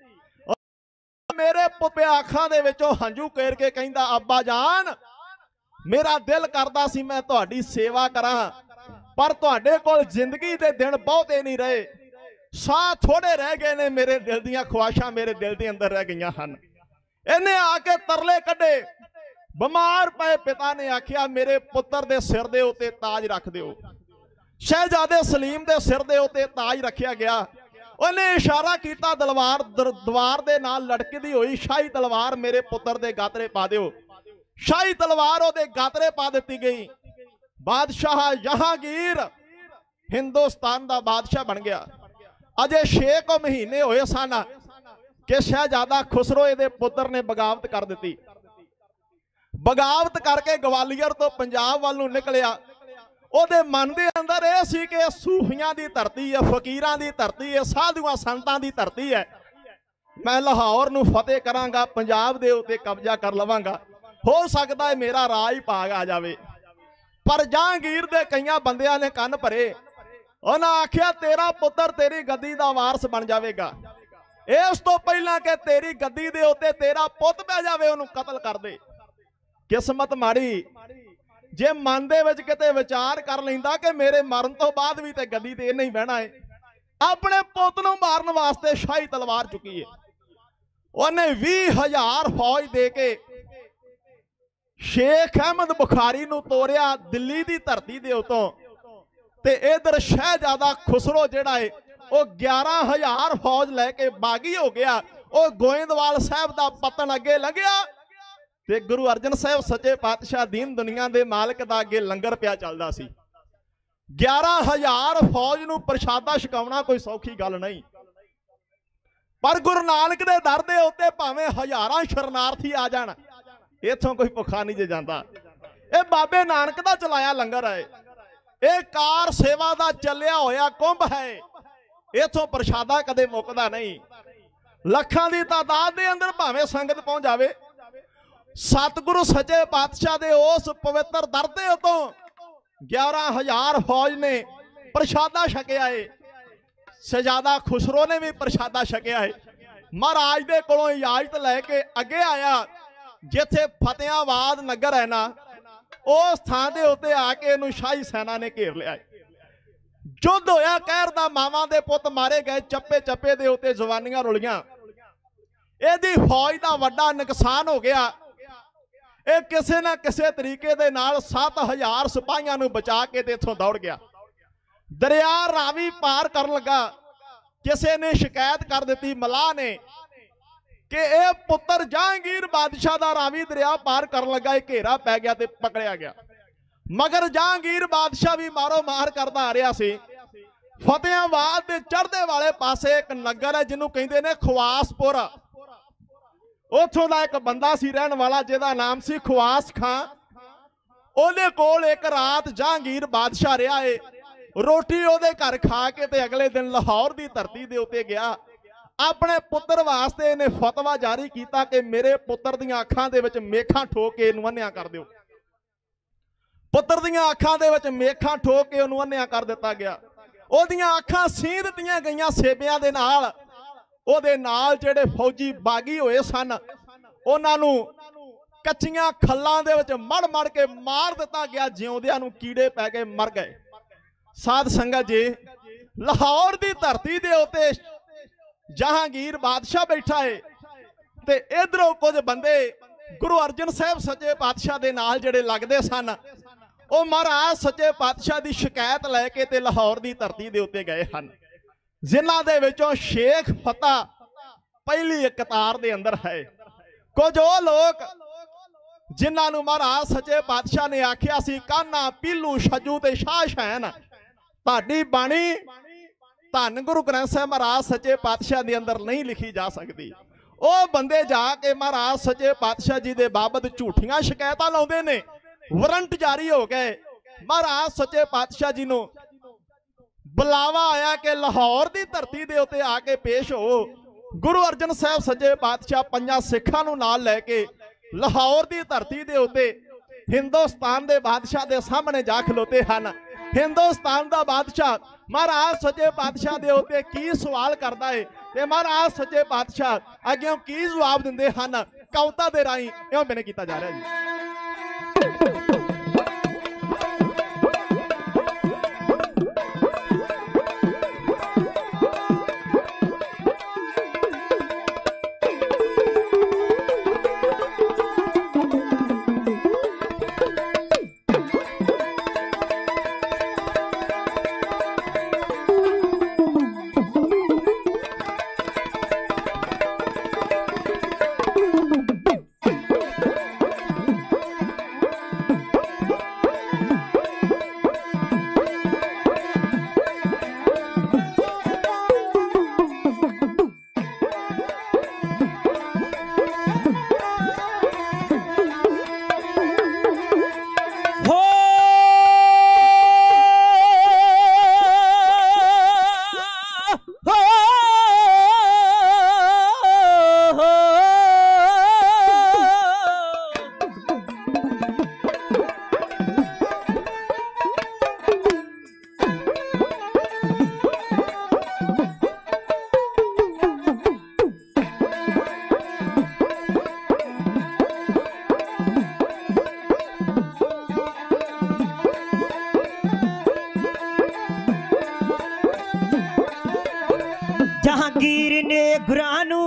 मेरे पुत्ते आखां दे विचों हंझू केर के कहंदा अब्बा जान मेरा दिल करदा सी मैं तुहाडी सेवा करां, पर तुहाडे कोल जिंदगी दे दिन बहुते नहीं रहे, साह थोड़े रह गए ने, मेरे दिल दीयां ख्वाहिशां मेरे दिल दे अंदर रह गईयां हन। इन्हें आके तरले कड्डे, बीमार पे पिता ने आखिया मेरे पुत्र दे सिर दे उत्ते ताज रख दिओ। शहजादे सलीम दे सिर दे उत्ते ताज रखिया गया। उन्हें इशारा किया दरबार दे नाल लटकदी हुई शाही तलवार मेरे पुत्र दे गातरे पा दिओ। शाही तलवार ओदे गातरे पा दी गई। बादशाह जहांगीर हिंदुस्तान दा बादशाह बन गया। अजे 6 महीने होए सन कि शहजादा खुसरो दे पुत्र ने बगावत कर दी। बगावत करके ग्वालियर तो पंजाब वालों निकलिया। ਉਹਦੇ मन के अंदर यह सी कि सूफियां की धरती है, फकीरां की धरती है, साधुआं संतां की धरती है। मैं लाहौर नूं फतेह करांगा, पंजाब दे उत्ते कब्जा कर लवांगा, हो सकता है मेरा राज भाग आ जाए। पर जहांगीर दे कईयां बंदियां ने कन भरे। उन्हां आखिया तेरा पुत्र तेरी गद्दी दा वारस बन जाएगा, इस तो पहला कि तेरी गद्दी दे उत्ते तेरा पुत पै जावे उहनूं कतल कर दे। किस्मत माड़ी जे मन दे विच किते विचार कर लैंदा कि मेरे मरन तो बाद भी ते गद्दी ते नहीं बहना है, अपने पुत नूं मारन वास्ते शाही तलवार चुकी है। उन्हें 20,000 फौज दे के शेख अहमद बुखारी नूं तोरिया दिल्ली दी धरती दे उतों, ते इधर शहजादा खुसरो जिहड़ा है वो 11,000 फौज लैके बागी हो गया। वो गोइंदवाल साहब दा पतन अगे लंघिया ते गुरु अर्जन साहब सच्चे पातशाह दीन दुनिया दे मालिक दा अगे लंगर पिया चलदा सी। 11,000 फौज नूं प्रशादा छकाउणा कोई सौखी गल नहीं। पर गुरु नानक दे दर दे उत्ते भावें हज़ारां शरणार्थी आ जाण, इथों कोई भुखा नहीं जे जांदा। ये बाबे नानक दा चलाया लंगर है, ये कार सेवा दा चलिया होया कुंभ है, इथों प्रशादा कदे मुकदा नहीं। लखां दी तादाद दे अंदर भावें संगत पहुंच जावे। सतगुरु सच्चे पातशाह दे उस पवित्र दर दे उतों 11,000 फौज ने प्रशादा छकिया है। शहजादा खुसरो ने भी प्रशादा छकिया है। महाराज दे कोलों इजाजत लैके अगे आया, जिथे फतेहाबाद नगर है ना, उस थां दे उत्ते आके इहनूं शाही सेना ने घेर लिया। युद्ध होया कहर दा, मावां दे पुत मारे गए, चप्पे चप्पे दे उत्ते जवानियां रुलियां। इहदी फौज दा वड्डा नुकसान हो गया। ਇਹ ਕਿਸੇ ਨਾ ਕਿਸੇ ਤਰੀਕੇ ਦੇ ਨਾਲ 7,000 ਸਿਪਾਹੀਆਂ ਨੂੰ ਬਚਾ ਕੇ ਤੇ ਇਥੋਂ ਦੌੜ ਗਿਆ। ਦਰਿਆ ਰਾਵੀ ਪਾਰ ਕਰਨ ਲੱਗਾ, ਕਿਸੇ ਨੇ ਸ਼ਿਕਾਇਤ ਕਰ ਦਿੱਤੀ ਮਲਾਹ ਨੇ ਕਿ ਇਹ ਪੁੱਤਰ ਜਹਾਂਗੀਰ ਬਾਦਸ਼ਾਹ ਦਾ ਰਾਵੀ ਦਰਿਆ ਪਾਰ ਕਰਨ ਲੱਗਾ, ਇਹ ਘੇਰਾ ਪੈ ਗਿਆ ਤੇ ਪਕੜਿਆ ਗਿਆ। ਮਗਰ ਜਹਾਂਗੀਰ ਬਾਦਸ਼ਾਹ ਵੀ ਮਾਰੋ ਮਾਰ ਕਰਦਾ ਆ ਰਿਹਾ ਸੀ। ਫਤਿਆਬਾਦ ਦੇ ਚੜ੍ਹਦੇ ਵਾਲੇ ਪਾਸੇ ਇੱਕ ਨਗਰ ਹੈ ਜਿਹਨੂੰ ਕਹਿੰਦੇ ਨੇ ਖਵਾਸਪੁਰ। उथों का एक बंदा सी रहन वाला जिहदा नाम सी खुवास खां। उहदे कोल एक रात जहांगीर बादशाह रहा है। रोटी उहदे घर खा के ते अगले दिन लाहौर की धरती दे उत्ते गया। अपने पुत्र वास्ते इहने फतवा जारी किया कि मेरे पुत्र दीआं अखां दे विच मेखां ठोक के इहनूं अन्निया कर दिओ। पुत्र दीआं अखां दे विच मेखां ठोक के इहनूं अन्निया कर दिता गया। उहदीआं अखां सीं दित्तियां गईयां सेबियां दे नाल। ਉਹਦੇ ਨਾਲ ਜਿਹੜੇ फौजी बागी होए सन ਉਹਨਾਂ ਨੂੰ ਕੱਚੀਆਂ ਖੱਲਾਂ ਦੇ ਵਿੱਚ ਮੜ ਮੜ ਕੇ ਮਾਰ ਦਿੱਤਾ ਗਿਆ, ਜਿਉਂਦਿਆਂ ਨੂੰ ਕੀੜੇ ਪੈ ਕੇ ਮਰ ਗਏ। ਸਾਧ ਸੰਗਤ ਜੀ, ਲਾਹੌਰ ਦੀ ਧਰਤੀ ਦੇ ਉੱਤੇ ਜਹਾਂਗੀਰ ਬਾਦਸ਼ਾਹ ਬੈਠਾ ਹੈ ਤੇ ਇਧਰੋਂ ਕੁਝ ਬੰਦੇ ਗੁਰੂ ਅਰਜਨ ਸਾਹਿਬ ਸੱਚੇ ਪਾਤਸ਼ਾਹ ਦੇ ਨਾਲ ਜਿਹੜੇ ਲੱਗਦੇ ਸਨ, ਉਹ ਮਹਾਰਾਜ ਸੱਚੇ ਪਾਤਸ਼ਾਹ ਦੀ ਸ਼ਿਕਾਇਤ ਲੈ ਕੇ ਤੇ ਲਾਹੌਰ ਦੀ ਧਰਤੀ ਦੇ ਉੱਤੇ ਗਏ ਹਨ। जिन्हां दे विचों शेख फता पहली कतार दे अंदर है। कुछ वो लोग जिन्हां नूं महाराज सच्चे पातशाह ने आख्या सी कान्हा पीलू छजू ते शाह शैन तुहाडी बाणी धन गुरु ग्रंथ साहिब महाराज सच्चे पातशाह दे अंदर नहीं लिखी जा सकती। वो बंदे जाके महाराज सच्चे पातशाह जी दे बाबत झूठियां शिकायतां लाउंदे ने। वारंट जारी हो गए। महाराज सच्चे पातशाह जी नूं बुलावा आया कि लाहौर की धरती के उत्ते आके पेश हो। गुरु अर्जन साहब सच्चे पातशाह 5 सिखां नूं नाल लैके लाहौर की धरती के उत्ते हिंदुस्तान के बादशाह के सामने जा खलोते हैं। हिंदुस्तान का बादशाह महाराज सच्चे पातशाह दे उत्ते की सवाल करदा है ते महाराज सच्चे पातशाह अगे की जवाब दिंदे हन कविता दे राही इउं मैंने कीता जा रहा जी। जहांगीर ने गुरानू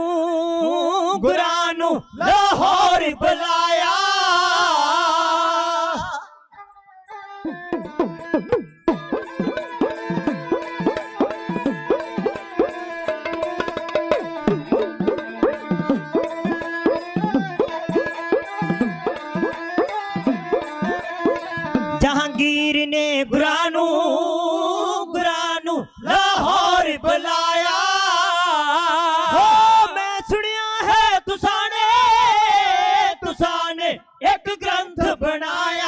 लाहौर बुलाया। जहांगीर ने गुरानू लाहौर बुलाया। मैं सुनिया है तुसाने एक ग्रंथ बनाया।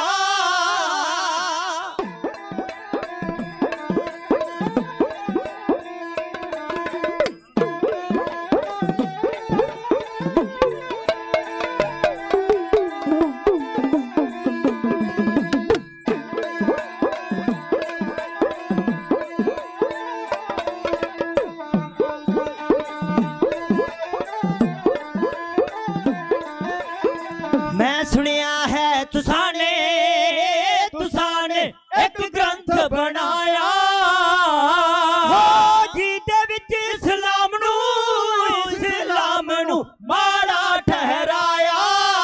मैं सुनिया है तुसाने एक ग्रंथ बनाया। जी दे विच इस्लाम नू माड़ा ठहराया।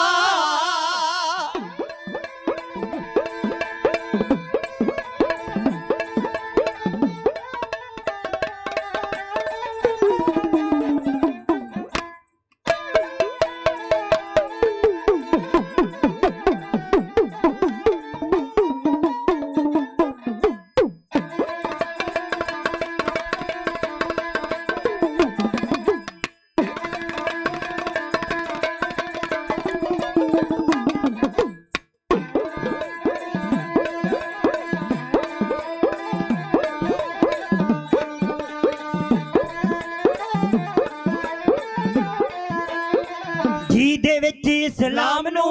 जी दे विच इस्लाम नू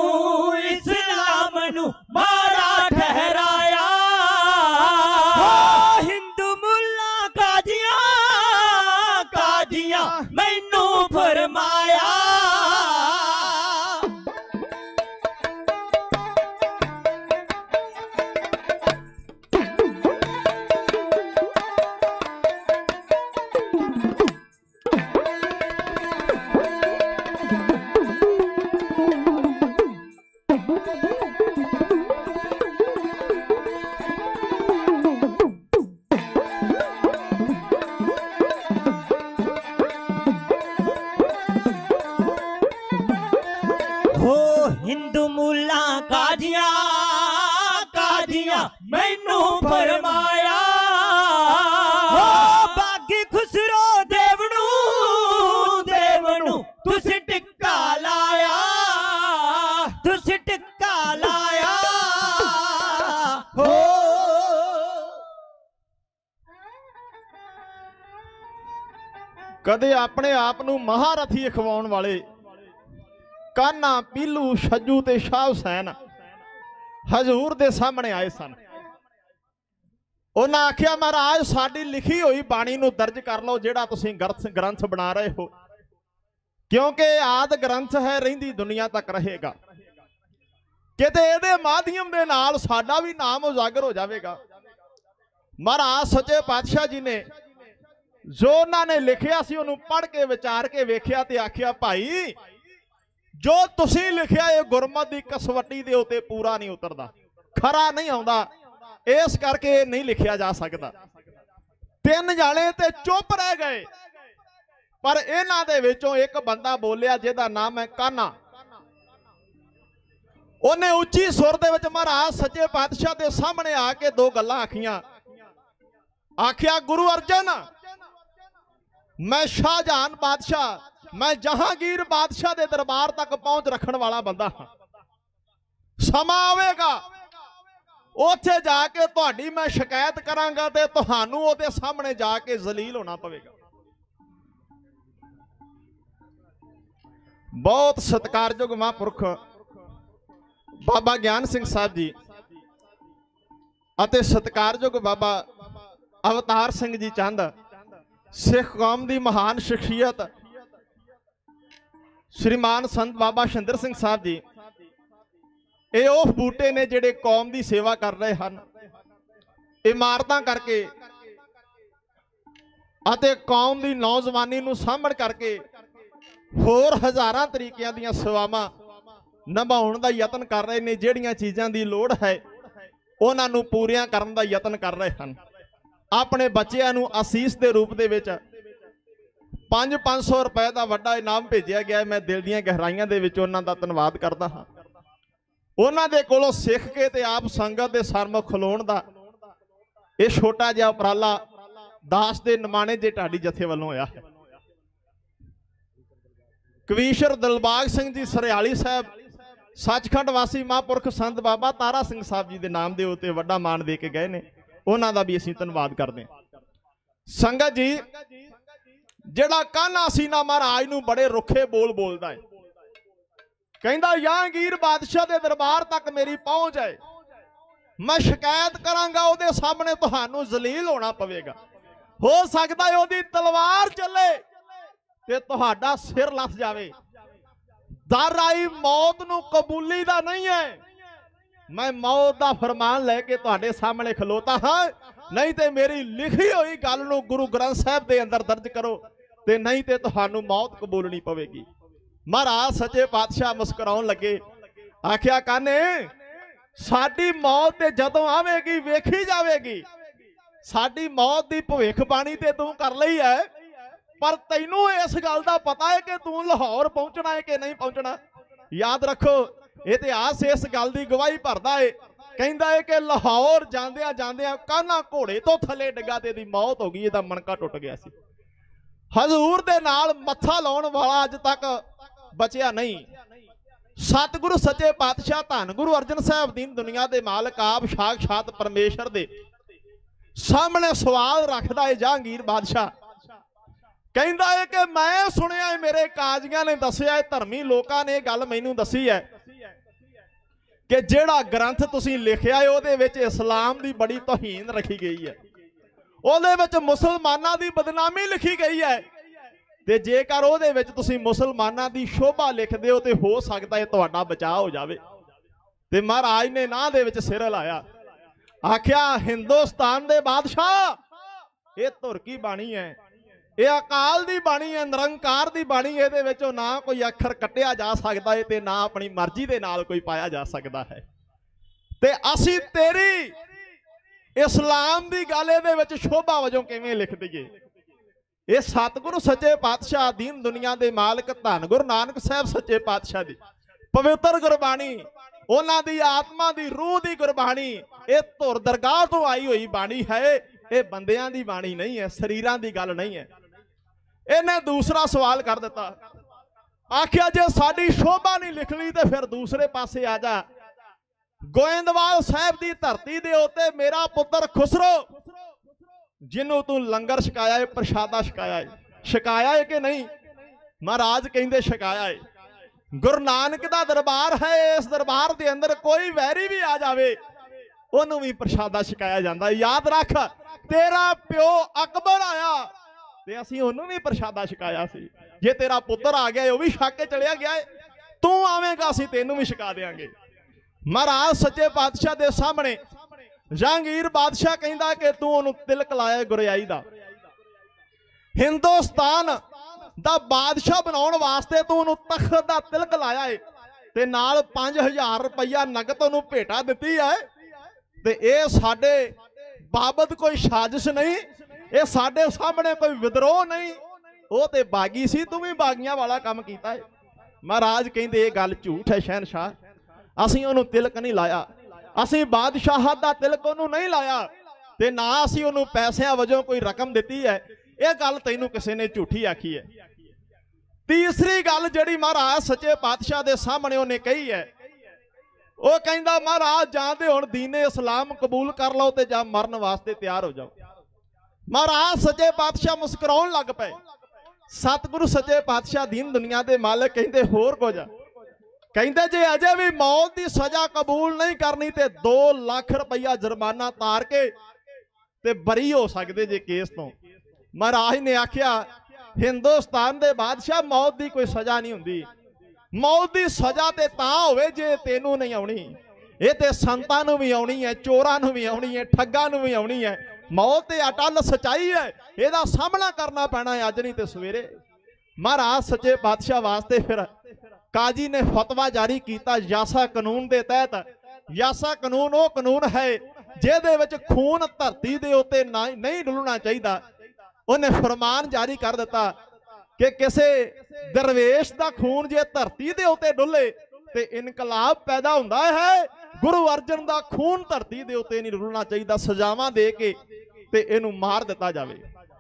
माड़ा ठहराया। हिंदू मुल्ला काजियां मैनू फरमाया। हो हिंदू मुल्ला काजियां मैनू फरमाया। हो बागी खुसरो देवनू तुसी टिक्का लाया। हो कदे अपने आप नू महारथी अखवाउण वाले कान्हा पीलू छज्जू ते शाह हुसैन हजूर दे सामने आए सन। ਉਹਨਾਂ ਆਖਿਆ महाराज साडी लिखी हुई बाणी नूं दर्ज कर लो जिहड़ा तुसीं ग्रंथ बना रहे हो, क्योंकि आद ग्रंथ है रहिंदी दुनिया तक रहेगा, किते इहदे माध्यम दे नाल साडा भी नाम उजागर हो जाएगा। महाराज सच्चे पातशाह जी ने जो उन्होंने लिखिया सी उन्होंने पढ़ के विचार के वेख्या ते आखिया भाई जो तुसीं लिखिया ये गुरमत की कसवटी दे उत्ते पूरा नहीं उतरदा, खरा नहीं आउंदा, इस करके नहीं लिखिया जा सकता। तीन जाने ते चुप रह गए, पर इन्हां दे विचों एक बंदा बोलिया जिहदा नाम है कान्हा। उन्हें उच्ची सुर दे विच महाराज सच्चे पातशाह दे सामने आके दो गल्लां आखियां। आखिया गुरु अर्जन, मैं शाहजहान बादशाह, मैं जहांगीर बादशाह दे दरबार तक पहुंच रखने वाला बंदा हां। समा आवेगा उत्थे जाके तुहाडी मैं शिकायत करांगा ते तुहानूं उहदे सामने जाके जलील होना पवेगा। बहुत सत्कारयोग महापुरख बाबा ज्ञान सिंह साहब जी अते सत्कारयोग बाबा अवतार सिंह जी चंद, सिख कौम की महान शख्सियत श्रीमान संत बाबा शिंदर सिंह साहब जी, ये उह बूटे ने जिहड़े कौम की सेवा कर रहे हैं, इमारतां करके अते कौम की नौजवानी नूं सामभ करके होर हज़ारां तरीकिਆਂ ਦੀਆਂ सेवावां निभाउण दा यतन कर रहे ने। जिहड़ियां चीज़ां दी लोड़ है उन्हां नूं पूरियां करन दा यतन कर रहे हैं। अपने बच्चों नूं आसीस के रूप दे विच 500 रुपए का वड्डा इनाम भेजिया गया। मैं दिल दीआं गहराइयां दे विच उन्हां दा धन्नवाद करदा हां। उन्हां दे कोलों सिख के ते आप संगत दे सरमुख खलोण दा ये छोटा जिहा उपराला दास दे निमाणे जे ढाडी जथे वल्लों होया है। कवीशर दिलबाग सिंह जी सरियाली साहब सचखंड वासी महापुरख संत बाबा तारा सिंह साहब जी के नाम के उत्ते वड्डा मान दे के गए ने, उन्हां दा भी असीं धन्नवाद करदे हां। संगत जी जिहड़ा कान्हा सी ना महाराज नूं बड़े रुखे बोल बोलदा है, कहंदा जहांगीर बादशाह दे दरबार तक मेरी पहुंच है, मैं शिकायत करांगा उहदे सामने तुहानूं जलील होना पवेगा। हो सकदा है उहदी तलवार चले ते तुहाडा सिर लथ जावे। दर आई मौत नूं कबूली दा नहीं है, मैं मौत दा फरमान लैके तुहाडे सामने खलोता हाँ, नहीं ते मेरी लिखी हुई गल नूं गुरु ग्रंथ साहब दे अंदर दर्ज करो ते नहीं ते तुहानूं मौत कबूलनी पवेगी। महाराज सच्चे पातशाह मुस्कुराउण लगे, आखिया काने साडी मौत ते जदों आवेगी वेखी जावेगी, साडी मौत दी भविखबाणी ते तूं कर लई है, पर तैनूं इस गल दा पता है कि तूं लाहौर पहुंचना है कि नहीं पहुंचना। याद रखो इतिहास इस गल दी गवाही भरदा है, कहंदा है कि लाहौर जांदियां जांदियां कान्हा घोड़े तो थले डिग्गा ते दी मौत हो गई, इहदा मनका टुट गया सी। हजूर दे नाल मत्था लाउण वाला अज तक बचिया नहीं। सतगुरु सच्चे पातशाह धन गुरु अर्जन साहब दीन दुनिया दे मालक आप साक्षात परमेश्वर दे सामने सवाल रखदा है जहांगीर बादशाह, कहंदा है कि मैं सुनिया है मेरे काजियां ने दसिया है, धर्मी लोकां ने गल मैनूं दसी है कि जिहड़ा ग्रंथ तुसीं लिखिया है उहदे विच इस्लाम दी बड़ी तौहीन रखी गई है, उहदे विच मुसलमानां दी बदनामी लिखी गई है, ते जेकर उहदे विच तुसीं मुसलमानां दी शोभा लिखदे हो ते हो सकदा है तुहाडा बचाव हो जावे। ते महाराज ने नां दे विच सिर हिलाया, आखिया हिंदुस्तान दे बादशाह ये तुरकी बाणी है, ये अकाल दी बाणी है, निरंकार दी बाणी, इहदे विचों ना कोई अखर कट्टिया जा सकदा है ते ना अपनी मर्जी दे नाल कोई पाया जा सकदा है। ते असीं तेरी इस्लाम दी गल इहदे विच शोभा वजों किवें लिख दईए। ये सतगुरु सच्चे पातशाह दीन दुनिया दे मालक धन गुरु नानक साहब सच्चे पातशाह दी पवित्र गुरबाणी, उन्हां दी आत्मा दी रूह दी गुरबाणी, ये धुर दरगाह तो आई हुई बाणी है, ये बंदियां दी बाणी नहीं है, शरीरां दी गल नहीं है। इन्हें दूसरा सवाल कर दिता, आखिया जे साडी शोभा नहीं लिख ली तो फिर दूसरे पासे आ जा। गोइंदवाल साहब की धरती दे उत्ते मेरा पुत्र खुसरो जिन्हों तू लंगर छकाया है, प्रशादा छकाया है कि नहीं? महाराज कहंदे छकाया है। गुरु नानक दा दरबार है, इस दरबार के अंदर कोई वैरी भी आ जावे ਉਹਨੂੰ ਵੀ ਪ੍ਰਸ਼ਾਦਾ ਛਕਾਇਆ ਜਾਂਦਾ। याद रख तेरा प्यो अकबर आया ते असीं ਉਹਨੂੰ भी प्रशादा छकाया सी। जे तेरा पुत्र आ गया वो भी छक के चलिया गया है, तू आवेगा असीं तेनू भी छका देंगे। महाराज सच्चे पातशाह दे सामने जहांगीर बादशाह कहंदा कि तू ਉਹਨੂੰ तिलक लाया गुरियाई दा, हिंदुस्तान दा बादशाह बनाउण वास्ते तू ਉਹਨੂੰ तख्त दा तिलक लाया है ते नाल 5000 रुपया नगद ਉਹਨੂੰ भेटा दित्ती है। ते ਇਹ ਸਾਡੇ बाबत कोई साजिश नहीं, ये साडे सामने कोई विद्रोह नहीं, वो ते बागी सी, तू भी बागियां वाला काम कीता है। महाराज कहंदे ये गल झूठ है शहनशाह, असीं ਉਹਨੂੰ तिलक नहीं लाया, असीं बादशाह दा तिलक ਉਹਨੂੰ नहीं लाया ते ना असीं ਉਹਨੂੰ पैसिਆਂ वजों कोई रकम दित्ती है। ये गल तैनूं किसी ने झूठी आखी है। तीसरी गल जिहड़ी महाराज सच्चे पातशाह दे सामने उन्हें कही है, वो कहंदा महाराज जां ते हुण दीने इस्लाम कबूल कर लो ते जां मरन वास्ते तैयार हो जाओ। महाराज सच्चे पातशाह मुस्कुराउण लग पे। सतगुरु सच्चे पातशाह दीन दुनिया दे मालिक कहंदे होर कुछ, कहंदे जे अजे भी मौत की सजा कबूल नहीं करनी ते 2 लाख रुपया जुर्माना तार के ते बरी हो सकदे जे केस तो। महाराज ने आख्या हिंदुस्तान दे बादशाह मौत की कोई सजा नहीं हुंदी, मौत की सजा ते तां होवे जे तेनू नहीं आउणी, ये ते संतां नूं भी आउणी है, चोरां नूं भी आउणी है, ठग्गां नूं भी आउणी है। मौत ते अटल सच्चाई है, ਇਹਦਾ सामना करना पैना है अज नहीं ते सवेरे। महाराज सच्चे पातशाह वास्ते फिर काजी ने फतवा जारी किया यासा कानून के तहत। यासा कानून वो कानून है जिहदे विच खून धरती दे उत्ते नहीं डुलना चाहिए। उन्हें फरमान जारी कर दिता कि किसी दरवेश का खून जे धरती दे उत्ते डुले ते इनकलाब पैदा हुंदा है। गुरु अर्जन का खून धरती दे उत्ते नहीं डुलना चाहिए, सजावां दे के ते इहनूं मार दिता जावे।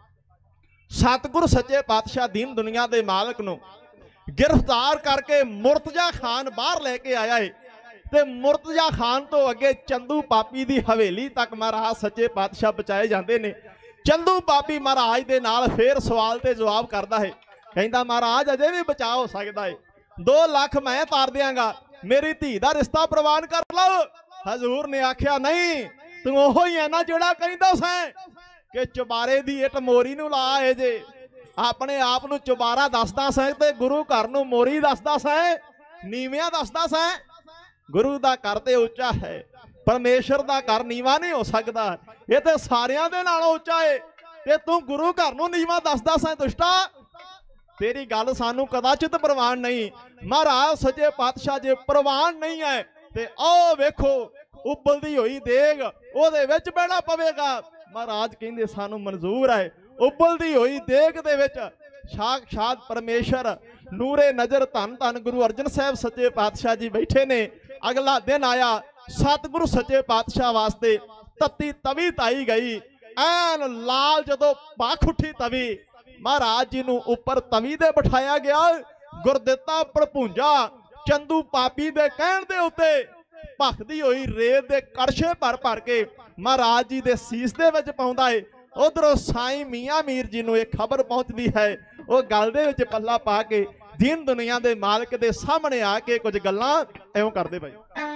सतगुरु सच्चे पातशाह दीन दुनिया के मालिक नूं गिरफ्तार करके मुर्तजा खान बाहर लेके आया है ते मुर्तजा खान तो अगे चंदू पापी की हवेली तक महाराज सच्चे पातशाह बचाए जाते हैं। चंदू पापी महाराज दे नाल फिर सवाल ते जवाब करता है, कहता महाराज अजे भी बचा हो सकता है, 2 लाख मैं तार देंगा, मेरी धी का रिश्ता प्रवान कर लो। हजूर ने आख्या नहीं, तू ओहो ही है ना जोड़ा कहता सैं कि चुबारे दी इट मोरी नूं ला है जे, अपने आप नूं चुबारा दसदा सैं ते गुरु घर नूं मोरी दसदा सैं, नीवियां दसदा सैं। गुरु दा घर ते उच्चा है, परमेश्वर दा घर नीवा नहीं हो सकता, ये तो सारियां दे नालों उच्चा है ते तू गुरु घर नूं नीवा दसदा सैं। दुष्टा तेरी गल सानू कदाचित प्रवान नहीं। महाराज सच्चे पातशाह जे प्रवान नहीं है ते आओ वेखो उबलदी हुई देग ओहदे विच बहना पवेगा। महाराज कहंदे सानू मंजूर है। उबलदी हुई देग दे विच साक्षात परमेश्वर नूरे नजर धन धन गुरु अर्जन साहब सच्चे पातशाह जी बैठे ने। अगला दिन आया, सतगुरु सच्चे पातशाह वास्ते तत्ती तवी ताई गई, ऐन लाल जदों पख उठी तवी, महाराज जी नूं उपर तवी दे बिठाया गया। गुरदिता भड़पूंजा चंदू पापी दे कहण दे उत्ते भखदी हुई रेत दे कड़छे भर भर के महाराज जी दे सीस दे विच पाउंदा है। उधरों साईं मियां मीर जी नूं एक खबर पहुंचती है, वो गल दे विच पल्ला पा के दीन दुनिया दे मालिक दे सामने आके कुछ गल्लां इउं करदे भाई।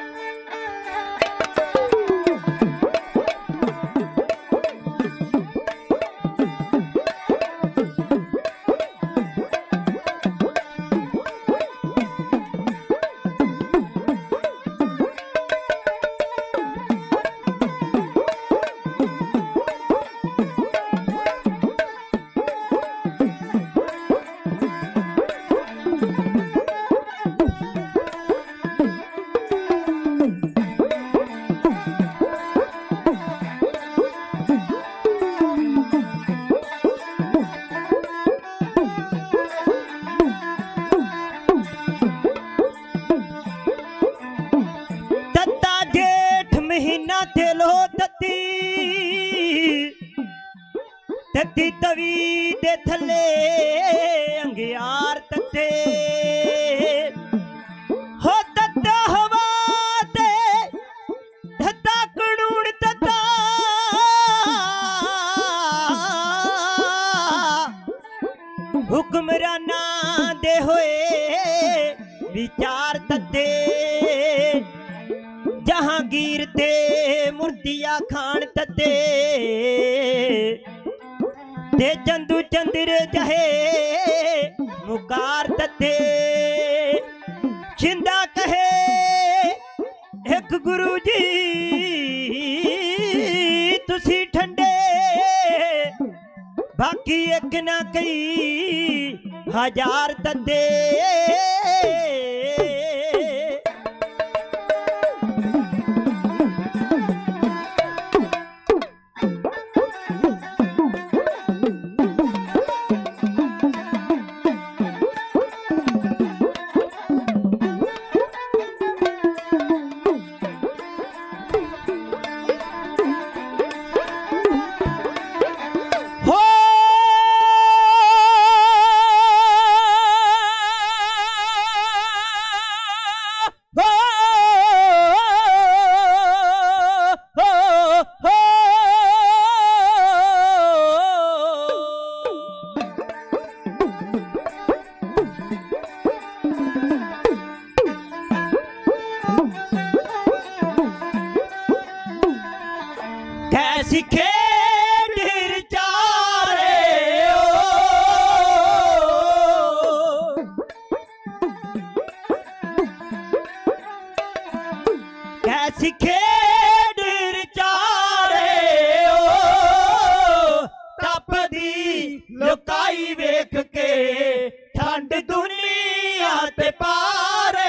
तत्ती तवी दे थले अंगियार तत्ते हो तत्ता हवा ते तत्ता कानून तत्ता हुक्मराना दे होए विचार तत्ते जहांगीर ते के ते चंदू चंद्र जहे मुकार तथे छिंदा कहे एक गुरु जी तुसी ठंडे बाकी एक ना कई हजार तदे कैसी खेड चारे कैसी खेड चारे तपदी लुकाई वेख के ठंड दुनिया ते पारे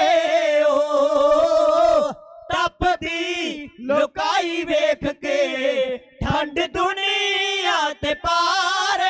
तपदी लुकाई वेख के ठंड दुनिया ते पारे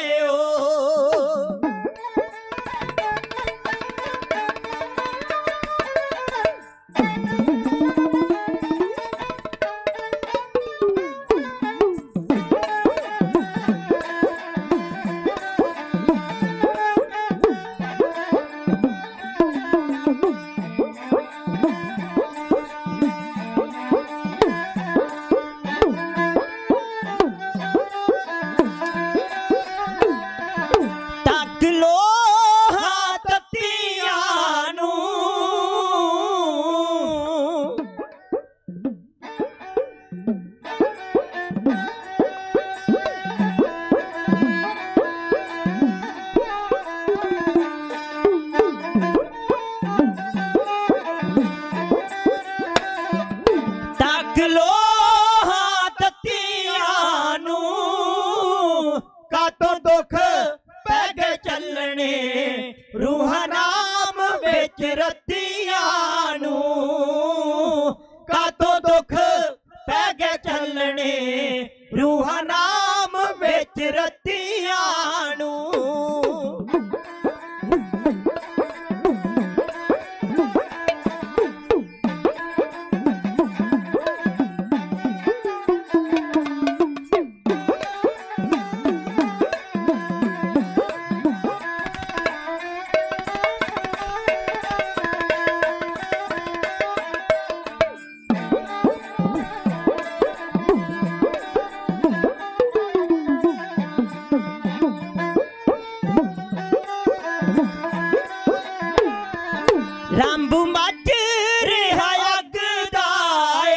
तो दुख पैगे चलने रूह नाम बेच रतियानू का तो दुख पैगे चलने रूह नाम बेच रतियानू रामबू मच रहा अगदाए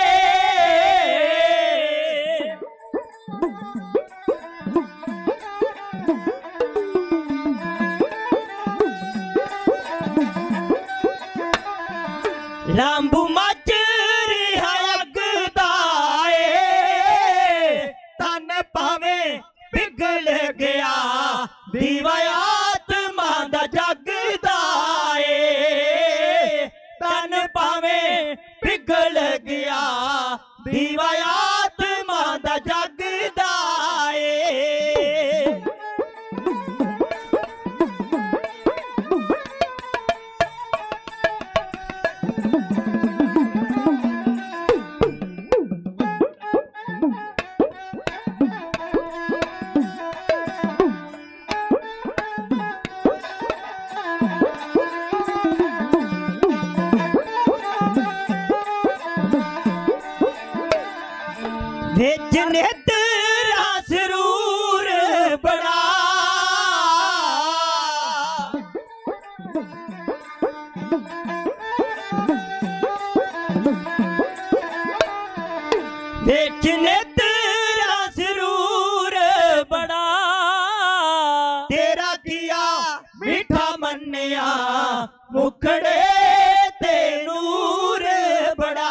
रामबू मच रहा अगदाए तन पावे पिघल गया दीवा आत्मा दा जगदाए तन पावे पिघल गया दीवा आत्मा दा जगदाए ਮਿੱਠਾ ਮੰਨਿਆ ਮੁਖੜੇ ਤੇ ਨੂਰ ਬੜਾ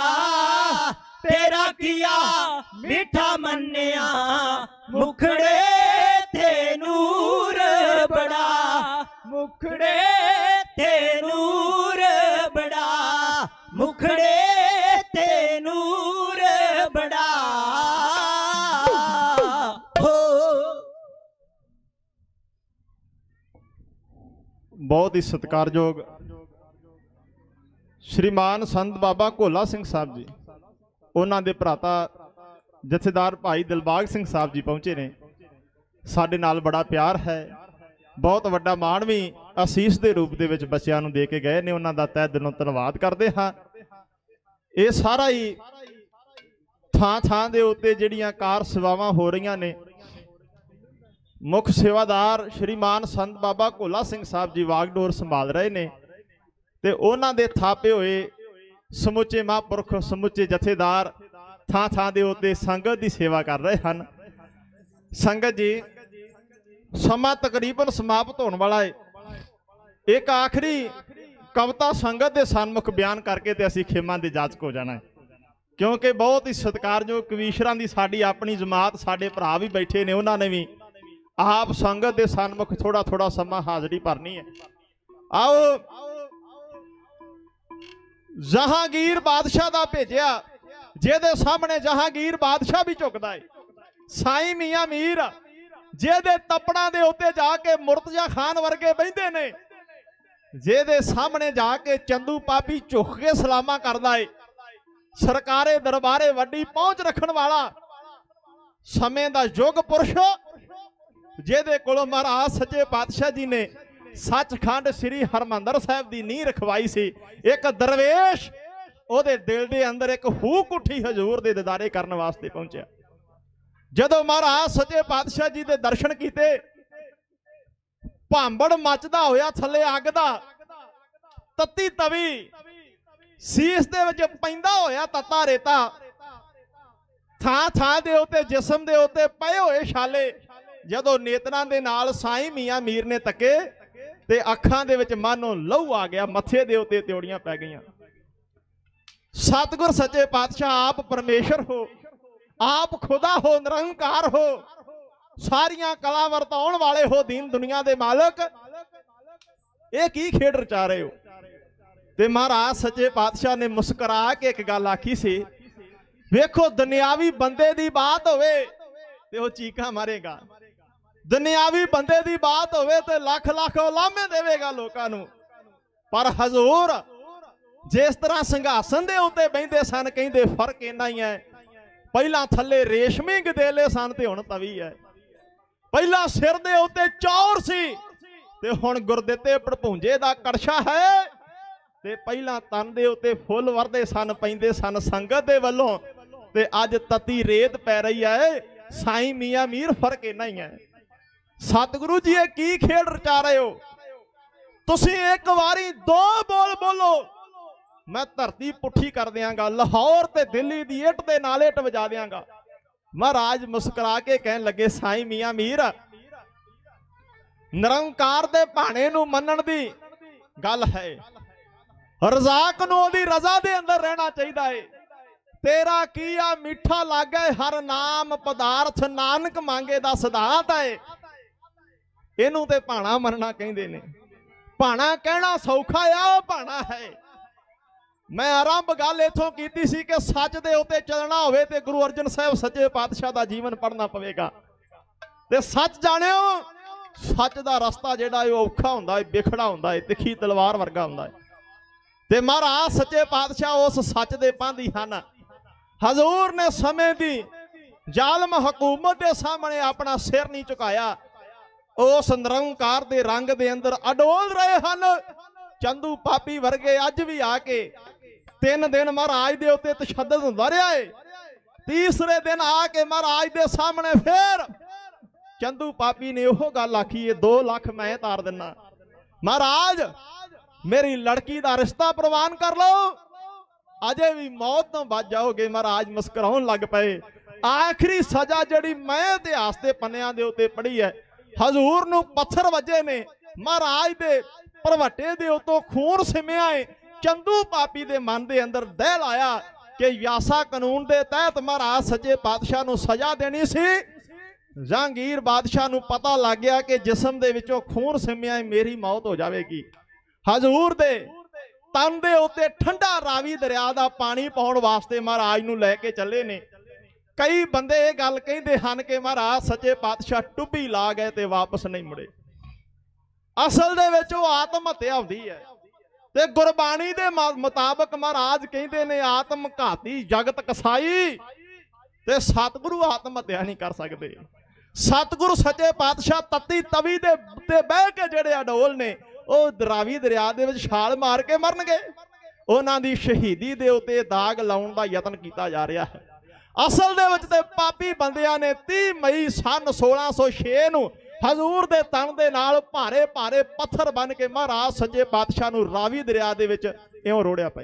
ਤੇਰਾ ਕੀਆ ਮਿੱਠਾ ਮੰਨਿਆ ਮੁਖੜੇ ਤੇ ਨੂਰ ਬੜਾ ਮੁਖੜੇ ਤੇ ਨੂਰ ਬੜਾ ਮੁਖੜੇ ਤੇ ਨੂਰ ਬੜਾ ਹੋ। ਬਹੁਤ ਹੀ ਸਤਿਕਾਰਯੋਗ ਸ਼੍ਰੀਮਾਨ ਸੰਤ ਬਾਬਾ ਘੋਲਾ ਸਿੰਘ ਸਾਹਿਬ ਜੀ, ਉਹਨਾਂ ਦੇ ਭਰਾਤਾ ਜਥੇਦਾਰ ਭਾਈ ਦਿਲਬਾਗ ਸਿੰਘ ਸਾਹਿਬ ਜੀ ਪਹੁੰਚੇ ਨੇ। ਸਾਡੇ ਨਾਲ ਬੜਾ ਪਿਆਰ ਹੈ, ਬਹੁਤ ਵੱਡਾ ਮਾਣ ਵੀ ਅਸੀਸ ਦੇ ਰੂਪ ਦੇ ਵਿੱਚ ਬੱਚਿਆਂ ਨੂੰ ਦੇ ਕੇ ਗਏ ਨੇ। ਉਹਨਾਂ ਦਾ ਤਹਿ ਦਿਲੋਂ ਧੰਨਵਾਦ ਕਰਦੇ ਹਾਂ। ਇਹ ਸਾਰਾ ਹੀ ਥਾਂ ਥਾਂ ਦੇ ਉੱਤੇ ਜਿਹੜੀਆਂ ਕਾਰ ਸੇਵਾਵਾਂ ਹੋ ਰਹੀਆਂ ਨੇ, ਮੁੱਖ ਸੇਵਾਦਾਰ ਸ਼੍ਰੀਮਾਨ ਸੰਤ ਬਾਬਾ ਘੋਲਾ ਸਿੰਘ ਸਾਹਿਬ ਜੀ ਵਾਗਡੋਰ ਸੰਭਾਲ ਰਹੇ ਨੇ ਤੇ ਉਹਨਾਂ ਦੇ ਥਾਪੇ ਹੋਏ ਸਮੁੱਚੇ ਮਹਾਂਪੁਰਖ ਸਮੁੱਚੇ ਜਥੇਦਾਰ ਥਾਂ ਥਾਂ ਦੇ ਉੱਤੇ ਸੰਗਤ ਦੀ ਸੇਵਾ ਕਰ ਰਹੇ ਹਨ। ਸੰਗਤ ਜੀ, ਸਮਾਂ ਤਕਰੀਬਨ ਸਮਾਪਤ ਹੋਣ ਵਾਲਾ ਹੈ। ਇੱਕ ਆਖਰੀ ਕਵਿਤਾ ਸੰਗਤ ਦੇ ਸਨਮੁਖ ਬਿਆਨ ਕਰਕੇ ਤੇ ਅਸੀਂ ਖੇਮਾਂ ਦੇ ਜਾਚਕ ਹੋ ਜਾਣਾ ਹੈ, ਕਿਉਂਕਿ ਬਹੁਤ ਹੀ ਸਤਿਕਾਰਯੋਗ ਕਵੀਸ਼ਰਾਂ ਦੀ ਸਾਡੀ ਆਪਣੀ ਜਮਾਤ ਸਾਡੇ ਭਰਾ ਵੀ ਬੈਠੇ ਨੇ, ਉਹਨਾਂ ਨੇ ਵੀ ਆਪ ਸੰਗਤ ਦੇ ਸਨਮੁਖ ਥੋੜਾ ਥੋੜਾ ਸਮਾਂ ਹਾਜ਼ਰੀ ਭਰਨੀ ਹੈ। ਆਓ, ਜਹਾਂਗੀਰ ਬਾਦਸ਼ਾਹ ਦਾ ਭੇਜਿਆ, ਜਿਹਦੇ ਸਾਹਮਣੇ ਜਹਾਂਗੀਰ ਬਾਦਸ਼ਾਹ ਵੀ ਝੁਕਦਾ ਹੈ, ਸਾਈਂ ਮੀਆਂ ਮੀਰ, ਜਿਹਦੇ ਤਪੜਾਂ ਦੇ ਉੱਤੇ ਜਾ ਕੇ ਮੁਰਤਜ਼ਾ ਖਾਨ ਵਰਗੇ ਬਹਿੰਦੇ ਨੇ, ਜਿਹਦੇ ਸਾਹਮਣੇ ਜਾ ਕੇ ਚੰਦੂ ਪਾਪੀ ਝੁਕ ਕੇ ਸਲਾਮਾਂ ਕਰਦਾ ਏ, ਸਰਕਾਰੇ ਦਰਬਾਰੇ ਵੱਡੀ ਪਹੁੰਚ ਰੱਖਣ ਵਾਲਾ ਸਮੇਂ ਦਾ ਯੁੱਗ ਪੁਰਸ਼, ਜਿਹਦੇ ਕੋਲੋਂ ਮਹਾਰਾਜ ਸੱਚੇ ਪਾਤਸ਼ਾਹ ਜੀ ਨੇ ਸੱਚਖੰਡ ਸ੍ਰੀ ਹਰਮੰਦਰ ਸਾਹਿਬ ਦੀ ਨੀਂਹ ਰਖਵਾਈ ਸੀ। ਇੱਕ ਦਰਵੇਸ਼ ਉਹਦੇ ਦਿਲ ਦੇ ਅੰਦਰ ਇੱਕ ਹੂਕ ਉੱਠੀ ਹਜ਼ੂਰ ਦੇ ਦਿਦਾਰੇ ਕਰਨ ਵਾਸਤੇ ਪਹੁੰਚਿਆ। ਜਦੋਂ ਮਹਾਰਾਜ ਸੱਚੇ ਪਾਤਸ਼ਾਹ ਜੀ ਦੇ ਦਰਸ਼ਨ ਕੀਤੇ, ਭਾਂਬੜ ਮੱਚਦਾ ਹੋਇਆ ਥੱਲੇ ਅੱਗ ਦਾ ਤੱਤੀ ਤਵੀ, ਸੀਸ ਦੇ ਵਿੱਚ ਪੈਂਦਾ ਹੋਇਆ ਤੱਤਾ ਰੇਤਾ, ਥਾਂ ਥਾਂ ਦੇ ਉੱਤੇ ਜਿਸਮ ਦੇ ਉੱਤੇ ਪਏ ਹੋਏ ਛਾਲੇ, ਜਦੋਂ ਨੇਤਰਾਂ ਦੇ ਨਾਲ ਸਾਈਂ ਮੀਆਂ ਮੀਰ ਨੇ ਤੱਕੇ ਤੇ ਅੱਖਾਂ ਦੇ ਵਿੱਚ ਮਾਨੋ ਲਹੂ ਆ ਗਿਆ, ਮੱਥੇ ਦੇ ਉੱਤੇ ਤਿਉੜੀਆਂ ਪੈ ਗਈਆਂ। ਸਤਿਗੁਰ ਸੱਚੇ ਪਾਤਸ਼ਾਹ ਆਪ ਪਰਮੇਸ਼ਰ ਹੋ, ਆਪ ਖੁਦਾ ਹੋ, ਨਿਰੰਕਾਰ ਹੋ, ਸਾਰੀਆਂ ਕਲਾ ਵਰਤਾਉਣ ਵਾਲੇ ਹੋ, ਦੀਨ ਦੁਨੀਆ ਦੇ ਮਾਲਕ, ਇਹ ਕੀ ਖੇਡ ਰਚਾ ਰਹੇ ਹੋ? ਤੇ ਮਹਾਰਾਜ ਸੱਚੇ ਪਾਤਸ਼ਾਹ ਨੇ ਮੁਸਕਰਾ ਕੇ ਇੱਕ ਗੱਲ ਆਖੀ ਸੀ, ਵੇਖੋ ਦੁਨਿਆਵੀ ਬੰਦੇ ਦੀ ਬਾਤ ਹੋਵੇ ਤੇ ਉਹ ਚੀਕਾਂ ਮਾਰੇਗਾ, ਦੁਨਿਆਵੀ ਬੰਦੇ ਦੀ ਬਾਤ ਹੋਵੇ ਤੇ ਲੱਖ ਲੱਖ ਉਲਾਮੇ ਦੇਵੇਗਾ ਲੋਕਾਂ ਨੂੰ, ਪਰ ਹਜ਼ੂਰ ਜਿਸ ਤਰ੍ਹਾਂ ਸਿੰਘਾਸਨ ਦੇ ਉੱਤੇ ਬਹਿੰਦੇ ਸਨ, ਕਹਿੰਦੇ ਫਰਕ ਇੰਨਾ ਹੀ ਹੈ, ਪਹਿਲਾਂ ਥੱਲੇ ਰੇਸ਼ਮੀ ਗਦੇਲੇ ਸਨ ਤੇ ਹੁਣ ਤਵੀ ਹੈ, ਪਹਿਲਾਂ ਸਿਰ ਦੇ ਉੱਤੇ ਚੌਰ ਸੀ ਤੇ ਹੁਣ ਗੁਰਦਿੱਤੇ ਭੜਪੂੰਜੇ ਦਾ ਕੜਛਾ ਹੈ, ਤੇ ਪਹਿਲਾਂ ਤਨ ਦੇ ਉੱਤੇ ਫੁੱਲ ਵਰਦੇ ਸਨ, ਪੈਂਦੇ ਸਨ ਸੰਗਤ ਦੇ ਵੱਲੋਂ, ਤੇ ਅੱਜ ਤਤੀ ਰੇਤ ਪੈ ਰਹੀ ਹੈ। ਸਾਈਂ ਮੀਆਂ ਮੀਰ ਫਰਕ ਇੰਨਾ ਹੀ ਹੈ। ਸਤਿਗੁਰੂ ਜੀ ਇਹ ਕੀ ਖੇਡ ਰਚਾ ਰਹੇ ਹੋ? ਤੁਸੀਂ ਇੱਕ ਵਾਰੀ ਦੋ ਬੋਲ ਬੋਲੋ, ਮੈਂ ਧਰਤੀ ਪੁੱਠੀ ਕਰ ਦਿਆਂਗਾ, ਲਾਹੌਰ ਤੇ ਦਿੱਲੀ ਦੀ ਇੱਟ ਦੇ ਨਾਲ ਇੱਟ ਵਜਾ ਦਿਆਂਗਾ। ਮਹਾਰਾਜ ਮੁਸਕਰਾ ਕੇ ਕਹਿਣ ਲੱਗੇ, ਸਾਈਂ ਮੀਆਂ ਮੀਰ, ਨਿਰੰਕਾਰ ਦੇ ਭਾਣੇ ਨੂੰ ਮੰਨਣ ਦੀ ਗੱਲ ਹੈ, ਰਜ਼ਾਕ ਨੂੰ ਉਹਦੀ ਰਜ਼ਾ ਦੇ ਅੰਦਰ ਰਹਿਣਾ ਚਾਹੀਦਾ ਹੈ। ਤੇਰਾ ਕੀ ਆ ਮਿੱਠਾ ਲਾਗੇ ਹਰ ਨਾਮ ਪਦਾਰਥ, ਨਾਨਕ ਮੰਗੇ ਦਾ ਸਿਧਾਂਤ ਹੈ। ਇਹਨੂੰ ਤੇ ਭਾਣਾ ਮੰਨਣਾ ਕਹਿੰਦੇ ਨੇ। ਭਾਣਾ ਕਹਿਣਾ ਸੌਖਾ ਆ, ਉਹ ਭਾਣਾ ਹੈ। ਮੈਂ ਆਰੰਭ ਗੱਲ ਇਥੋਂ ਕੀਤੀ ਸੀ ਕਿ ਸੱਚ ਦੇ ਉੱਤੇ ਚੱਲਣਾ ਹੋਵੇ ਤੇ ਗੁਰੂ ਅਰਜਨ ਸਾਹਿਬ ਸੱਚੇ ਪਾਤਸ਼ਾਹ ਦਾ ਜੀਵਨ ਪੜ੍ਹਨਾ ਪਵੇਗਾ। ਤੇ ਸੱਚ ਜਾਣਿਓ, ਸੱਚ ਦਾ ਰਸਤਾ ਜਿਹੜਾ ਉਹ ਔਖਾ ਹੁੰਦਾ ਹੈ, ਵਿਖੜਾ ਹੁੰਦਾ ਹੈ, ਤਿੱਖੀ ਤਲਵਾਰ ਵਰਗਾ ਹੁੰਦਾ ਹੈ। ਤੇ ਮਹਾਰਾਜ ਸੱਚੇ ਪਾਤਸ਼ਾਹ ਉਸ ਸੱਚ ਦੇ ਪਾਂਧੀ ਹਨ। ਹਜ਼ੂਰ ਨੇ ਸਮੇਂ ਦੀ ਜ਼ਾਲਮ ਹਕੂਮਤ ਦੇ ਸਾਹਮਣੇ ਆਪਣਾ ਸਿਰ ਨਹੀਂ ਝੁਕਾਇਆ, ਉਸ ਨਿਰੰਕਾਰ ਦੇ ਰੰਗ ਦੇ ਅੰਦਰ ਅਡੋਲ ਰਹੇ ਹਨ। ਚੰਦੂ ਪਾਪੀ ਵਰਗੇ ਅੱਜ ਵੀ ਆ ਕੇ 3 ਦਿਨ ਮਹਾਰਾਜ ਦੇ ਉੱਤੇ ਤਸ਼ੱਦਦ ਹੁੰਦਾ ਰਿਹਾ ਏ। ਤੀਸਰੇ ਦਿਨ ਆ ਕੇ ਮਹਾਰਾਜ ਦੇ ਸਾਹਮਣੇ ਫੇਰ ਚੰਦੂ ਪਾਪੀ ਨੇ ਉਹ ਗੱਲ ਆਖੀ, ਇਹ 2 ਲੱਖ ਮੈਂ ਤਾਰ ਦਿੰਨਾ, ਮਹਾਰਾਜ ਮੇਰੀ ਲੜਕੀ ਦਾ ਰਿਸ਼ਤਾ ਪ੍ਰਵਾਨ ਕਰ ਲਓ, ਅਜੇ ਵੀ ਮੌਤ ਤੋਂ ਬਚ ਜਾਓਗੇ। ਮਹਾਰਾਜ ਮੁਸਕਰਾਉਣ ਲੱਗ ਪਏ। ਆਖਰੀ ਸਜ਼ਾ ਜਿਹੜੀ ਮੈਂ ਇਤਿਹਾਸ ਦੇ ਪੰਨਿਆਂ ਦੇ ਉੱਤੇ ਪੜ੍ਹੀ ਹੈ, ਹਜ਼ੂਰ ਨੂੰ ਪੱਥਰ ਵੱਜੇ ਨੇ, महाराज दे भरवटे दे उतों खून सिमिया है। चंदू पापी दे मन दे अंदर दहल आया कि यासा कानून दे तहत महाराज सच्चे पातशाह नूं सजा देनी सी। जहांगीर बादशाह नूं पता लग गया कि जिस्म दे विचों खून सिमिया है, मेरी मौत हो जाएगी। हजूर दे तन दे उत्ते ठंडा रावी दरिया दा पानी पाउण वास्ते महाराज नूं लैके चले ने। कई बंदे ये गल कहंदे हन कि महाराज सच्चे पातशाह टुब्बी ला गए ते वापस नहीं मुड़े। असल दे विच ओह आत्म हत्या हुंदी है ते गुरबाणी दे मुताबक महाराज कहंदे ने आत्म घाती जगत कसाई ते सतगुरु आत्म हत्या नहीं कर सकते। सतगुरु सच्चे पातशाह तत्ती तवी दे उत्ते बह के जिहड़े अडोल ने ओह रावी दरिया दे विच छाल मार के मरनगे। उन्हां दी शहीदी दे उत्ते दाग लाउण दा यतन कीता जा रहा है। असल दे विच ते पापी बंदियां ने 30 मई सन 1606 नूं हजूर दे तन दे नाल भारे भारे पत्थर बन के महाराज सच्चे पातशाह नूं रावी दरिया दे विच इउं रोड़िया पई।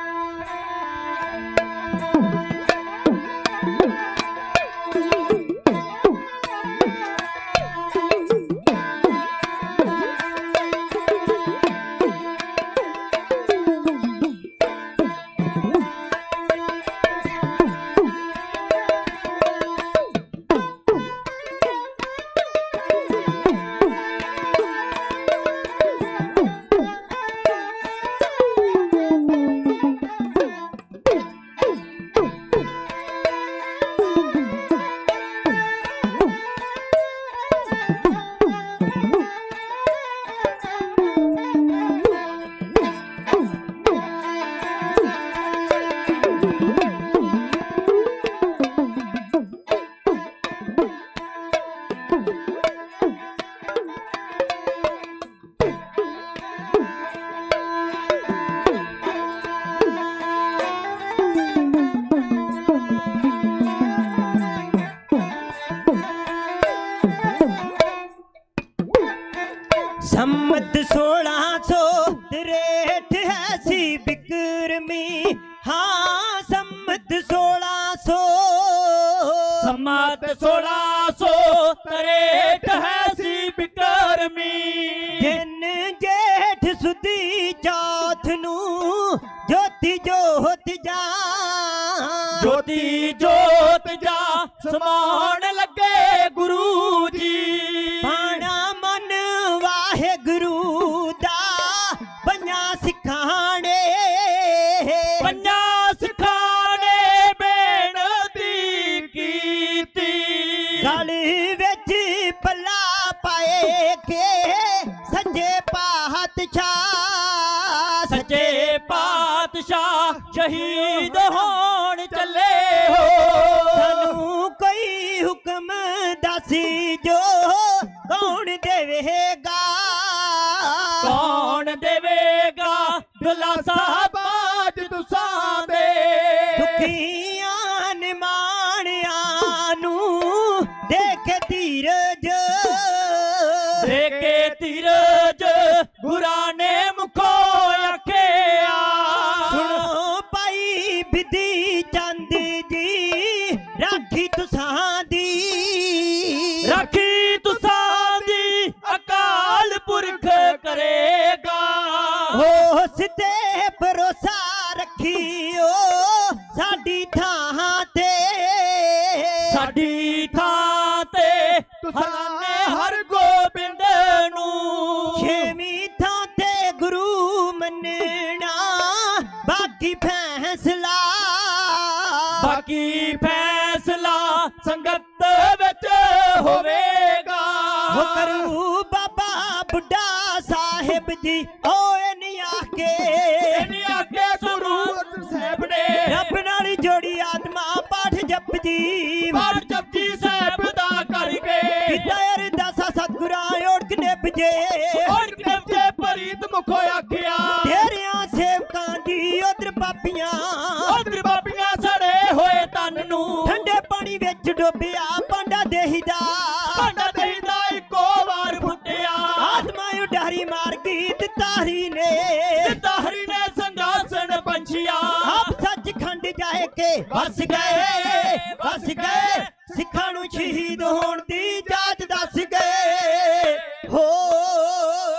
सम्मत 1663 है सी बिक्रमी। हाँ सम्मत 1600 सम्मत 1663 है सी बिक्रमी। दिन जेठ सुदी चौथ नू ज्योति जोत जा ज्योति जोत जा समान लगे गुरु जी। पाना मन वाहे गुरु दा पंजा सिखाने बेनती कीती। गल विच पला पाए के सच्चे पातशाह शहीद होण चले हो। सानू कोई हुक्म दसी जो कौन देवेगा दिलासा बाज तुसां दे। दुखियां निमाणियां नू देखे धीरज गुरा ने मुखो आखेया। सुनो पाई बिधी चंद जी राखी तुसां दी अकाल पुरख करेगा। हो सिद्धे भरोसा रखियो साडी थां ते तुसां ने हर गोबिंद नू। छेवीं थां ते गुरु मनना बाकी फैसला संगत विच होवेगा। हो करू बाबा बुढ़ा साहिब जी ओ नहीं आके सुरूर साहिब ने रब नाल जोड़ी आत्मा पाठ जपजी साहिब दा करके पिता अरदासा सतगुरा ओढ़ निभजे परीत मुखो आखिया। तेरियां सेवकां दी उधर पापियां सड़े होए तन नू ठंडे पानी विच डोबिया पांडा देही दा इको वार फुटिया। आत्मा उडारी मार गई ताहरी ने संघासन पंछिया। आप सच खंड जाए के बस गए सिखां नू शहीद होण दी जाच दस गए हो।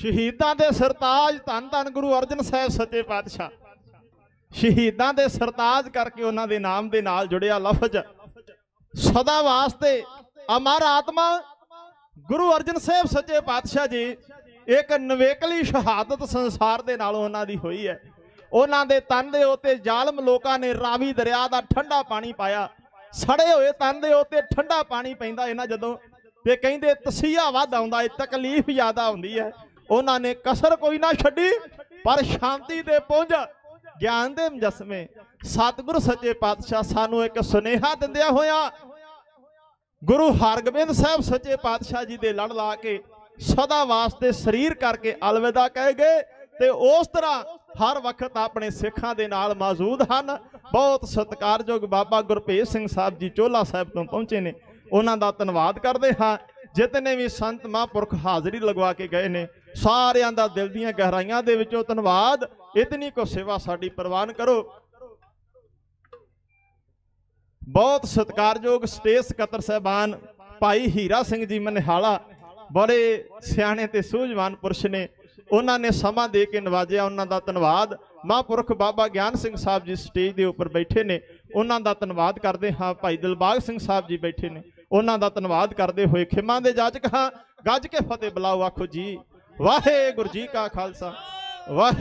ਸ਼ਹੀਦਾਂ ਦੇ ਸਰਤਾਜ ਧੰਨ ਧੰਨ ਗੁਰੂ ਅਰਜਨ ਸਾਹਿਬ ਸੱਚੇ ਪਾਤਸ਼ਾਹ। ਸ਼ਹੀਦਾਂ ਦੇ ਸਰਤਾਜ ਕਰਕੇ ਉਹਨਾਂ ਦੇ ਨਾਮ ਦੇ ਨਾਲ ਜੁੜਿਆ ਲਫ਼ਜ਼ ਸਦਾ ਵਾਸਤੇ ਅਮਰ ਆਤਮਾ ਗੁਰੂ ਅਰਜਨ ਸਾਹਿਬ ਸੱਚੇ ਪਾਤਸ਼ਾਹ ਜੀ। ਇੱਕ ਨਵੇਕਲੀ ਸ਼ਹਾਦਤ ਸੰਸਾਰ ਦੇ ਨਾਲ ਉਹਨਾਂ ਦੀ ਹੋਈ ਹੈ। ਉਹਨਾਂ ਦੇ ਤਨ ਦੇ ਉੱਤੇ ਜ਼ਾਲਮ ਲੋਕਾਂ ਨੇ ਰਾਵੀ ਦਰਿਆ ਦਾ ਠੰਡਾ ਪਾਣੀ ਪਾਇਆ। ਸੜੇ ਹੋਏ ਤਨ ਦੇ ਉੱਤੇ ਠੰਡਾ ਪਾਣੀ ਪੈਂਦਾ ਇਹਨਾਂ ਜਦੋਂ, ਤੇ ਕਹਿੰਦੇ ਤਸੀਹਾ ਵੱਧ ਆਉਂਦਾ ਹੈ, ਤਕਲੀਫ ਜ਼ਿਆਦਾ ਹੁੰਦੀ ਹੈ। ਉਹਨਾਂ ਨੇ ਕਸਰ ਕੋਈ ਨਾ ਛੱਡੀ, ਪਰ ਸ਼ਾਂਤੀ ਦੇ ਪੁੰਜ ਗਿਆਨ ਦੇ ਮੁਜੱਸਮੇ ਸਤਿਗੁਰ ਸੱਚੇ ਪਾਤਸ਼ਾਹ ਸਾਨੂੰ ਇੱਕ ਸੁਨੇਹਾ ਦਿੰਦਿਆਂ ਹੋਇਆ ਗੁਰੂ ਹਰਗੋਬਿੰਦ ਸਾਹਿਬ ਸੱਚੇ ਪਾਤਸ਼ਾਹ ਜੀ ਦੇ ਲੜ ਲਾ ਕੇ ਸਦਾ ਵਾਸਤੇ ਸਰੀਰ ਕਰਕੇ ਅਲਵਿਦਾ ਕਹਿ ਗਏ। ਤੇ ਉਸ ਤਰ੍ਹਾਂ ਹਰ ਵਕਤ ਆਪਣੇ ਸਿੱਖਾਂ ਦੇ ਨਾਲ ਮੌਜੂਦ ਹਨ। ਬਹੁਤ ਸਤਿਕਾਰਯੋਗ ਬਾਬਾ ਗੁਰਭੇਜ ਸਿੰਘ ਸਾਹਿਬ ਜੀ ਚੋਲਾ ਸਾਹਿਬ ਤੋਂ ਪਹੁੰਚੇ ਨੇ, ਉਹਨਾਂ ਦਾ ਧੰਨਵਾਦ ਕਰਦੇ ਹਾਂ। ਜਿਤਨੇ ਵੀ ਸੰਤ ਮਹਾਂਪੁਰਖ ਹਾਜ਼ਰੀ ਲਗਵਾ ਕੇ ਗਏ ਨੇ, ਸਾਰਿਆਂ ਦਾ ਦਿਲ ਦੀਆਂ ਗਹਿਰਾਈਆਂ ਦੇ ਵਿੱਚੋਂ ਧੰਨਵਾਦ। ਇਤਨੀ ਕੋ ਸੇਵਾ ਸਾਡੀ ਪ੍ਰਵਾਨ ਕਰੋ। ਬਹੁਤ ਸਤਿਕਾਰਯੋਗ ਸਟੇਜ ਸਕੱਤਰ ਸਾਹਿਬਾਨ ਭਾਈ ਹੀਰਾ ਸਿੰਘ ਜੀ ਮਨਿਹਾਲਾ, ਬੜੇ ਸਿਆਣੇ ਤੇ ਸੂਝਵਾਨ ਪੁਰਸ਼ ਨੇ, ਉਹਨਾਂ ਨੇ ਸਮਾਂ ਦੇ ਕੇ ਨਵਾਜਿਆ, ਉਹਨਾਂ ਦਾ ਧੰਨਵਾਦ। ਮਹਾਂਪੁਰਖ ਬਾਬਾ ਗਿਆਨ ਸਿੰਘ ਸਾਹਿਬ ਜੀ ਸਟੇਜ ਦੇ ਉੱਪਰ ਬੈਠੇ ਨੇ, ਉਹਨਾਂ ਦਾ ਧੰਨਵਾਦ ਕਰਦੇ ਹਾਂ। ਭਾਈ ਦਿਲਬਾਗ ਸਿੰਘ ਸਾਹਿਬ ਜੀ ਬੈਠੇ ਨੇ, ਉਹਨਾਂ ਦਾ ਧੰਨਵਾਦ ਕਰਦੇ ਹੋਏ ਖਿਮਾ ਦੇ ਜਾਚਕ ਹਾਂ। ਗੱਜ ਕੇ ਫਤਿਹ ਬੁਲਾਓ, ਆਖੋ ਜੀ ਵਾਹਿਗੁਰੂ ਜੀ ਕਾ ਖਾਲਸਾ ਵਾਹਿਗੁਰੂ।